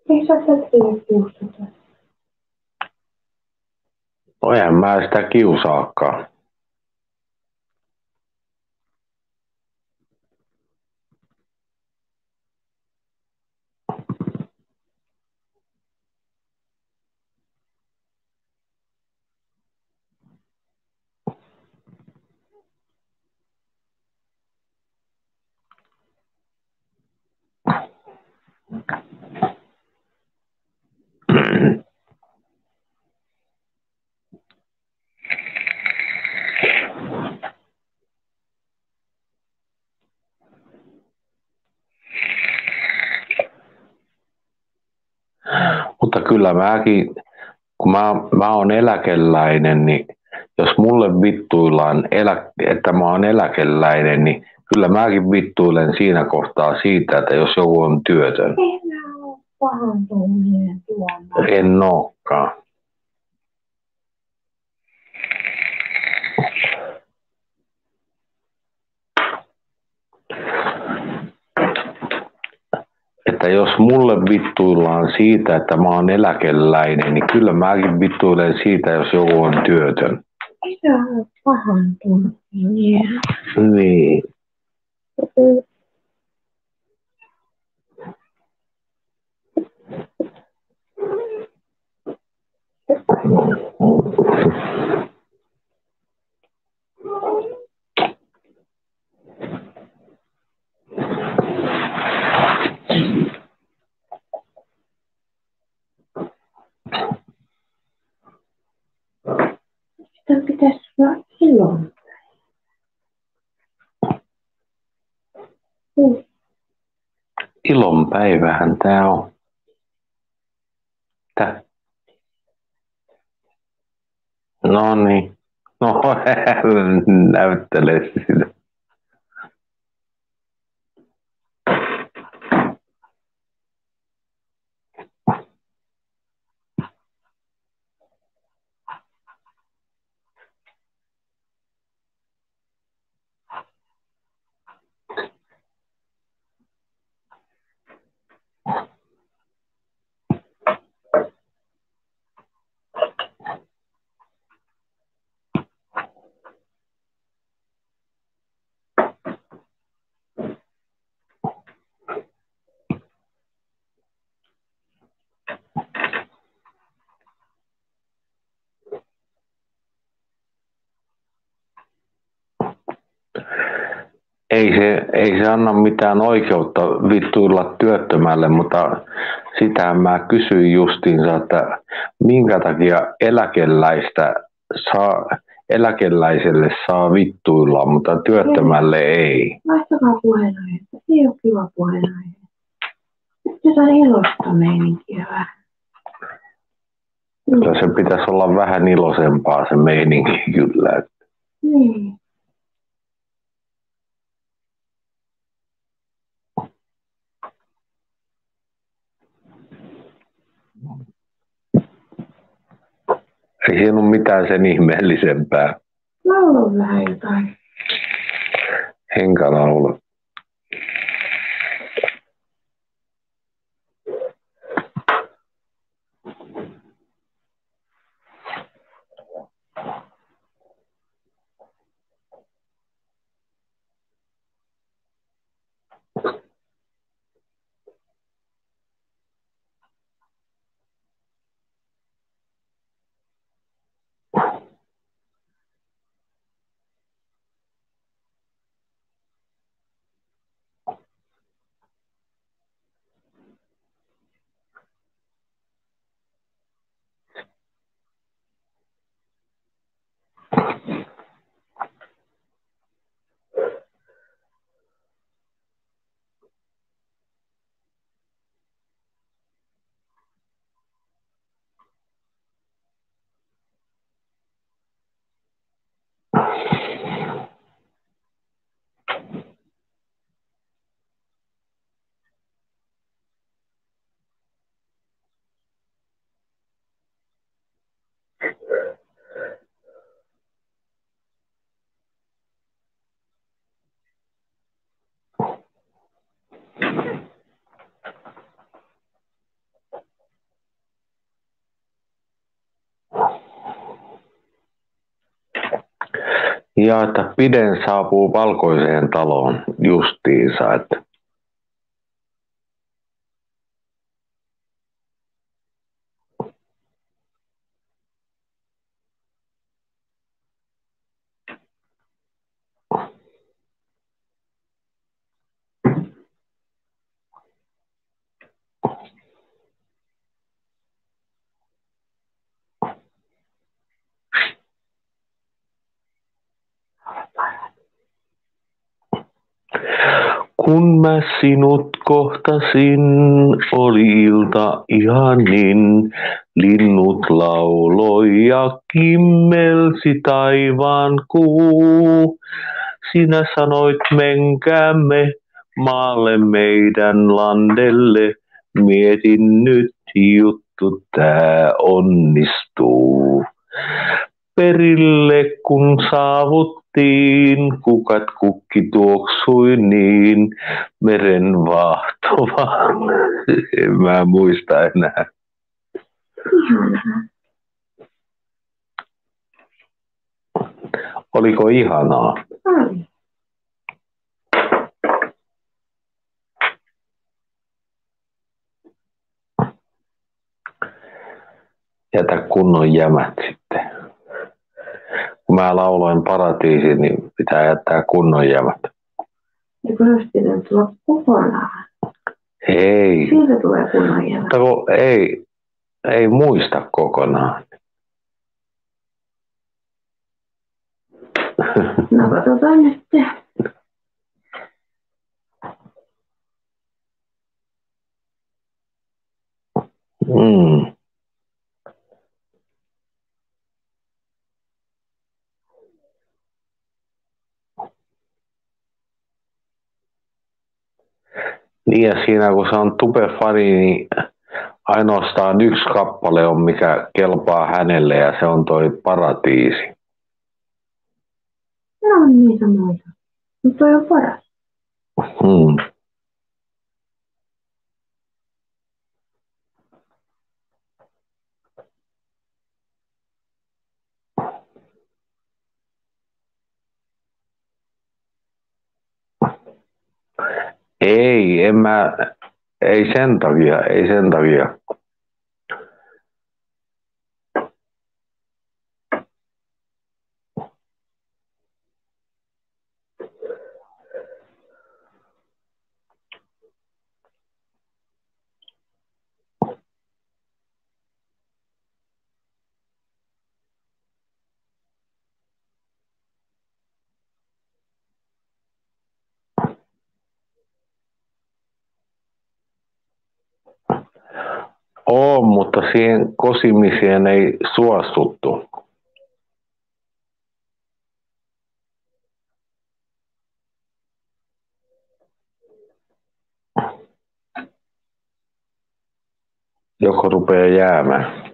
Miksi sä et kiusata? No eihän mä sitä kiusaakaan. Mutta kyllä mäkin, kun mä, mä oon eläkeläinen, niin jos mulle vittuillaan, elä, että mä oon eläkeläinen, niin kyllä mäkin vittuilen siinä kohtaa siitä, että jos joku on työtön. En mä oo pahantuminen tuolla. En ookaan. Että jos mulle vittuillaan siitä, että mä oon eläkeläinen, niin kyllä mäkin vittuilen siitä, jos joku on työtön. Minä oo pahantuminen. Niin. Sitä pitäisi olla ilon. Ilonpäivähän tää on. Tää. No niin. No näyttele sitä. Ei se, ei se anna mitään oikeutta vittuilla työttömälle, mutta sitä mä kysyin justiinsa, että minkä takia eläkeläistä saa, eläkeläiselle saa vittuilla, mutta työttömälle ei. Vaihtakaa puheenaihetta. Ei ole kiva puheenaihe. Nyt jotain ilosta meininkiä vähän. Kyllä se pitäisi olla vähän iloisempaa se meininki kyllä. Niin. Ei siinä ole mitään sen ihmeellisempää. Laulu vähän jotain. Enkä laula. Ja että Piden saapuu valkoiseen taloon justiinsa, että kun mä sinut kohtasin, oli ilta ihanin. Linnut lauloi ja kimmelsi taivaan kuu. Sinä sanoit menkäämme maalle meidän landelle. Mietin nyt juttu tää onnistuu. Perille kun saavuttiin, kukat kukki tuoksui niin meren vaahtova. En mä muista enää. Ihanaa. Oliko ihanaa? Oli. Jätä kunnon jämät sitten. Kun mä lauloin Paratiisin, niin pitää jättää kunnon jämät. Ja kun olisi pitänyt tulla kokonaan. Ei. Siitä tulee kunnon jälä. Mutta kun ei, ei muista kokonaan. No katsotaan nyt. Mm. Niin ja siinä kun se on Tupe-fani, niin ainoastaan yksi kappale on mikä kelpaa hänelle ja se on toi Paratiisi. No on niitä muita. Mutta toi on paras. Hmm. Ei, en mä, ei sen takia, ei sen takia. On, mutta siihen kosimiseen ei suostuttu. Joko rupeaa jäämään.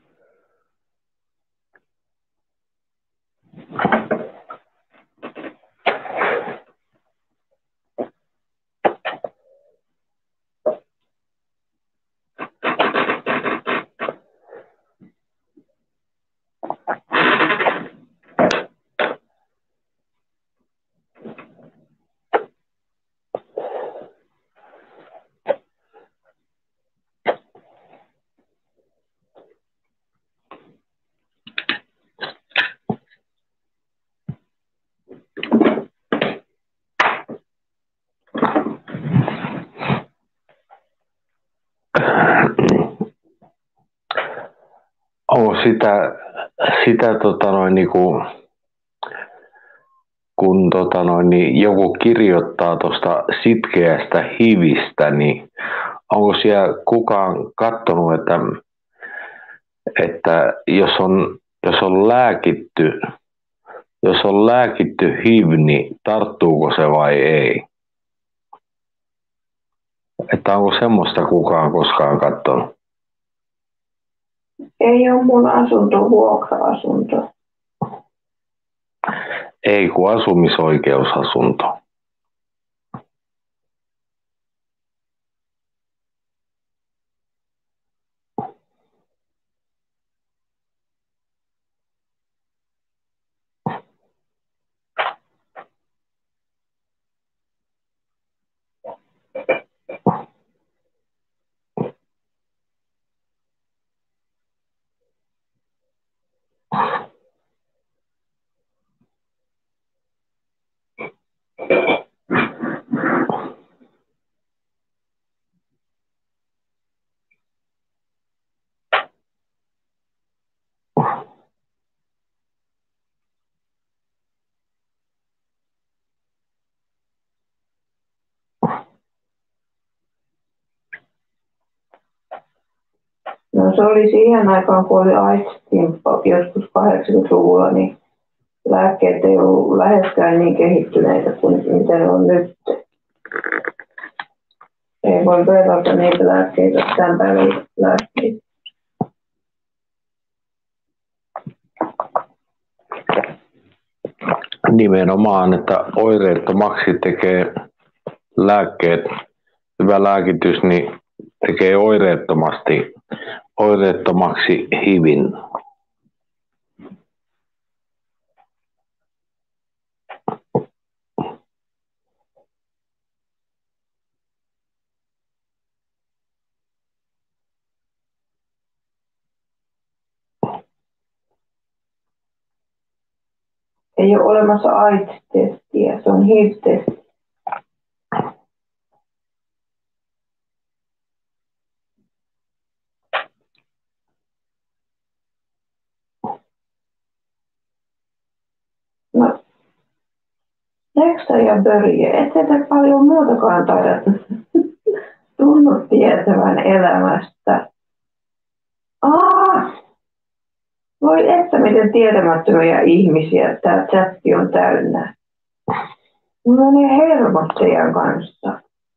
On sitä, sitä tota noin, niinku, kun tota noin, niin joku kirjoittaa tuosta sitkeästä hivistä, niin onko siellä kukaan katsonut, että, että jos, on, jos on lääkitty, jos on lääkitty H I V, niin tarttuuko se vai ei? Että onko semmoista kukaan koskaan katsonut? Ei ole mun asunto vuokra-asunto. Ei, kun asumisoikeusasunto. No se oli siihen aikaan, kun oli AIDS-timppa joskus kahdeksankymmentäluvulla, niin lääkkeet ei ollut läheskään niin kehittyneitä kuin mitä ne on nyt. Ei voi verrata niitä lääkkeitä tämän päivän lääkkeitä. Nimenomaan, että oireettomaksi tekee lääkkeet, hyvä lääkitys, niin tekee oireettomasti, oireettomaksi hivin. Ei ole olemassa AIDS-testiä, se on H I V-testi. No, Leksa ja Börje, ette te paljon muutakaan taida tunnu tietävän elämästä. Ah! Voi että miten tietämättömiä ihmisiä tämä chatti on täynnä. Mulla menee hermot teidän kanssa.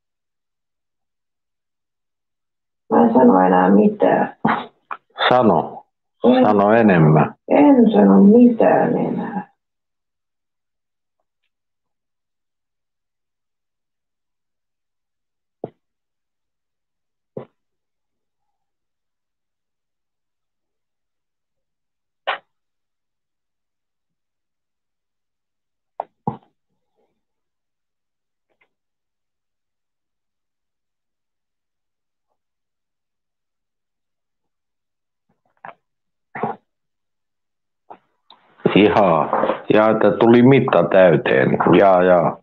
Mä en sano enää mitään. Sano. En, Sano enemmän. en sano mitään enää. Jaa, ja että tuli mitta täyteen. Jaa, jaa.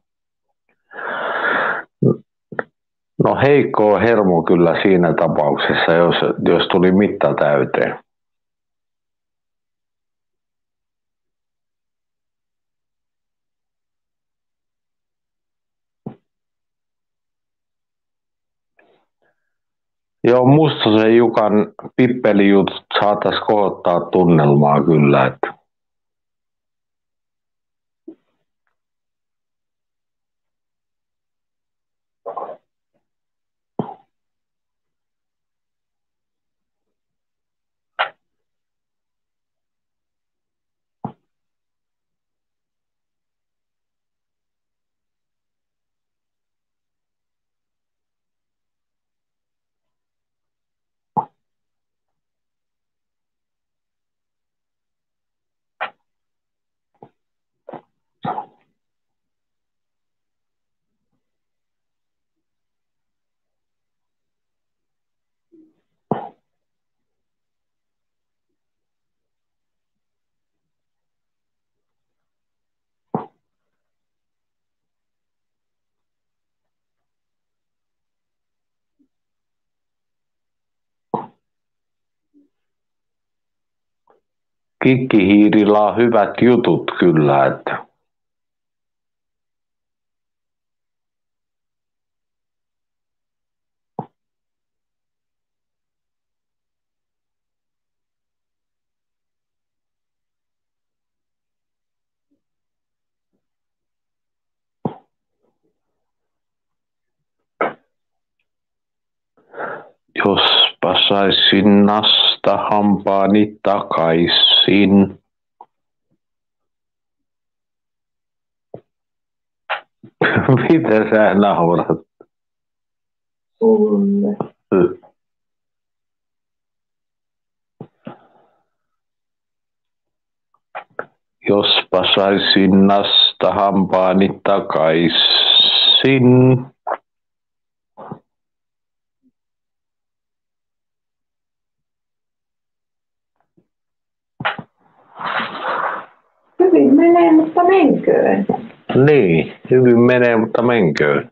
No heikko hermo kyllä siinä tapauksessa, jos, jos tuli mitta täyteen. Joo, Mustosen Jukan pippelijutut saatais kohottaa tunnelmaa kyllä, että Kikkihiirillä on hyvät jutut kyllä, että jospa saisin nasta hampaani takaisin. Mitä sä naurat? Sulle. Jospa saisin nasta hampaani takaisin. Hyvin menee, mutta menköön. Niin, hyvin menee, mutta menköön.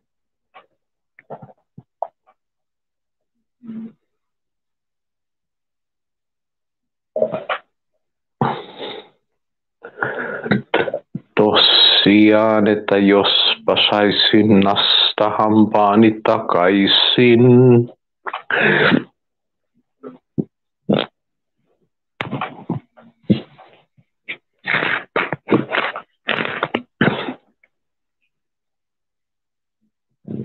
Tosiaan, että jospa saisin nasta hampaani takaisin.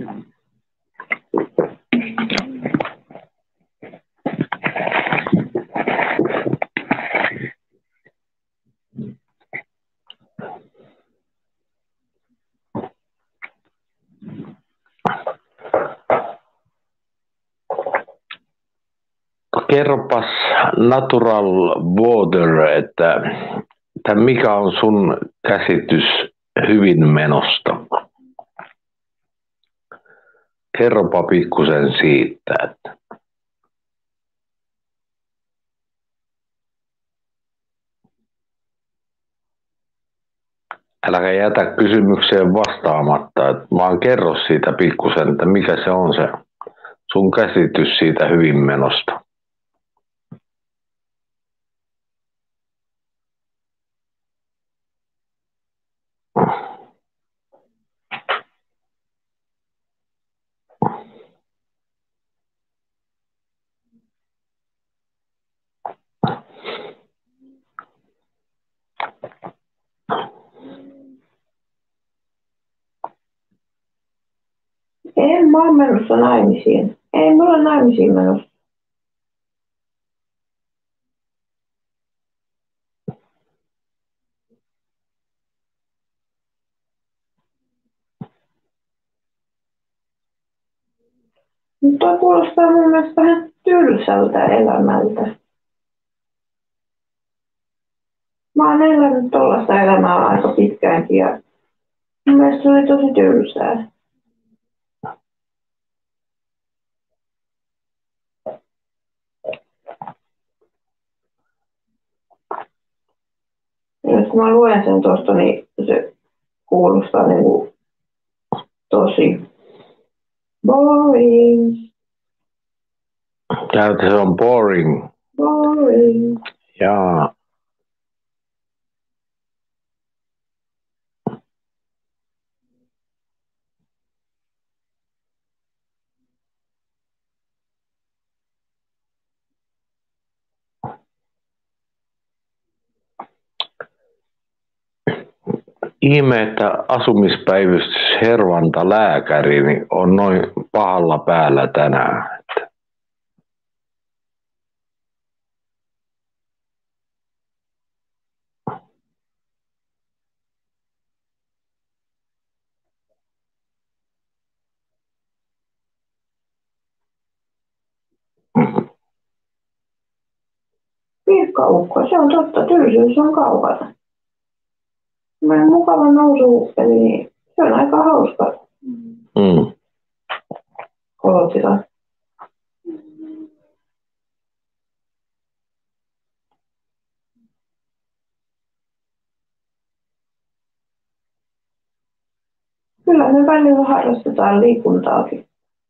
Kerropas Natural Water, että, että mikä on sun käsitys hyvin menosta? Kerropa pikkusen siitä. Että. Äläkä jätä kysymykseen vastaamatta, että vaan kerro siitä pikkusen, että mikä se on se sun käsitys siitä hyvin menosta. En mä ole menossa naimisiin. Ei mulla ole naimisiin menossa. Mutta toi kuulostaa mun mielestä vähän tylsältä elämältä. Mä oon elänyt tollaista elämää aika pitkäänkin ja mun mielestä se oli tosi tylsää. Jos mä luen sen tuosta, niin se kuulostaa niinku tosi boring. Käytä se on boring. Boring. Jaa. Ihme, että asumispäivystys Hervanta lääkäri niin on noin pahalla päällä tänään. Pirkkaukko, se on totta, tylsyys on kaukana. Semmoinen mukava nousu-eli niin se on aika hauska Mm. olotila. Kyllä me välillä harrastetaan liikuntaakin.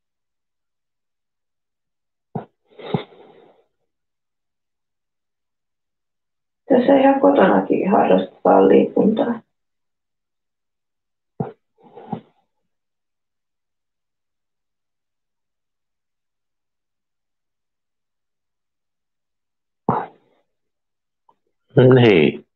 Tässä ihan kotonakin harrastetaan liikuntaa. Niin.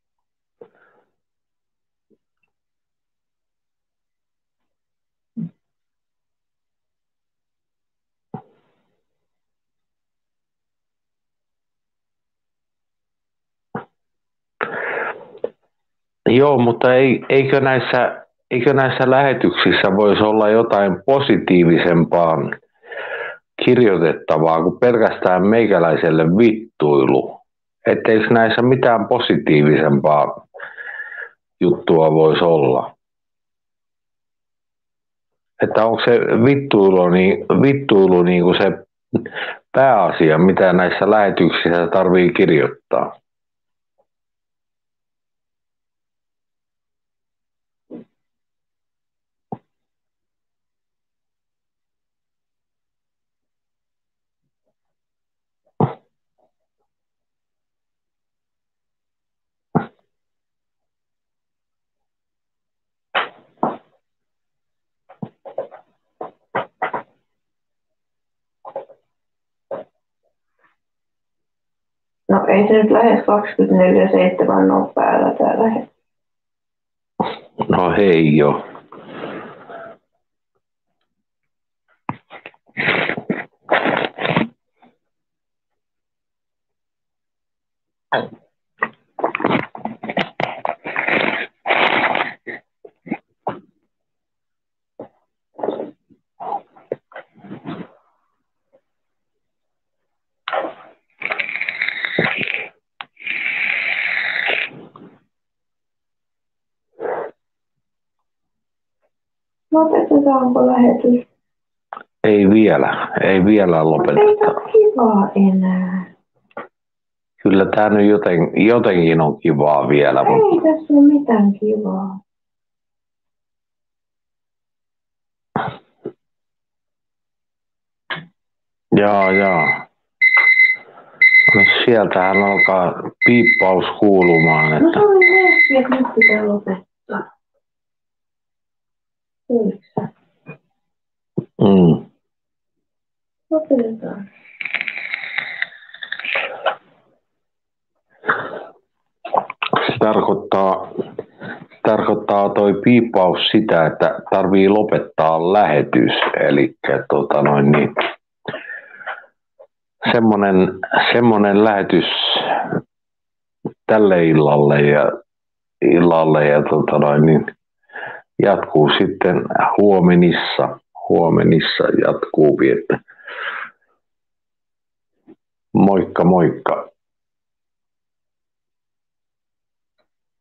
Joo, mutta ei, eikö, näissä, eikö näissä lähetyksissä voisi olla jotain positiivisempaa kirjoitettavaa kuin pelkästään meikäläiselle vittuilu? Etteikö näissä mitään positiivisempaa juttua voisi olla? Että onko se vittuilu, niin, vittuilu niin kuin se pääasia, mitä näissä lähetyksissä tarvii kirjoittaa? No ei se nyt lähes kaksikymmentäneljä seitsemän ole päällä täällä. No hei jo. Lopetetaanko lähetys? Ei vielä, ei vielä Mutta ei lopeteta. ole kivaa enää. Kyllä tää nyt joten, jotenkin on kivaa vielä, Ei mutta tässä ole mitään kivaa. jaa jaa. No sieltähän alkaa piippaus kuulumaan, No että se oli merkki, että nyt pitää lopettaa. Kuuliksä? mm. Lopetetaan. Se tarkoittaa, tarkoittaa toi piippaus sitä, että tarvii lopettaa lähetys. Eli tota noin niin, semmonen, semmonen lähetys tälle illalle ja illalle ja tota noin niin, jatkuu sitten huomenissa. Huomenissa jatkuu, että moikka moikka.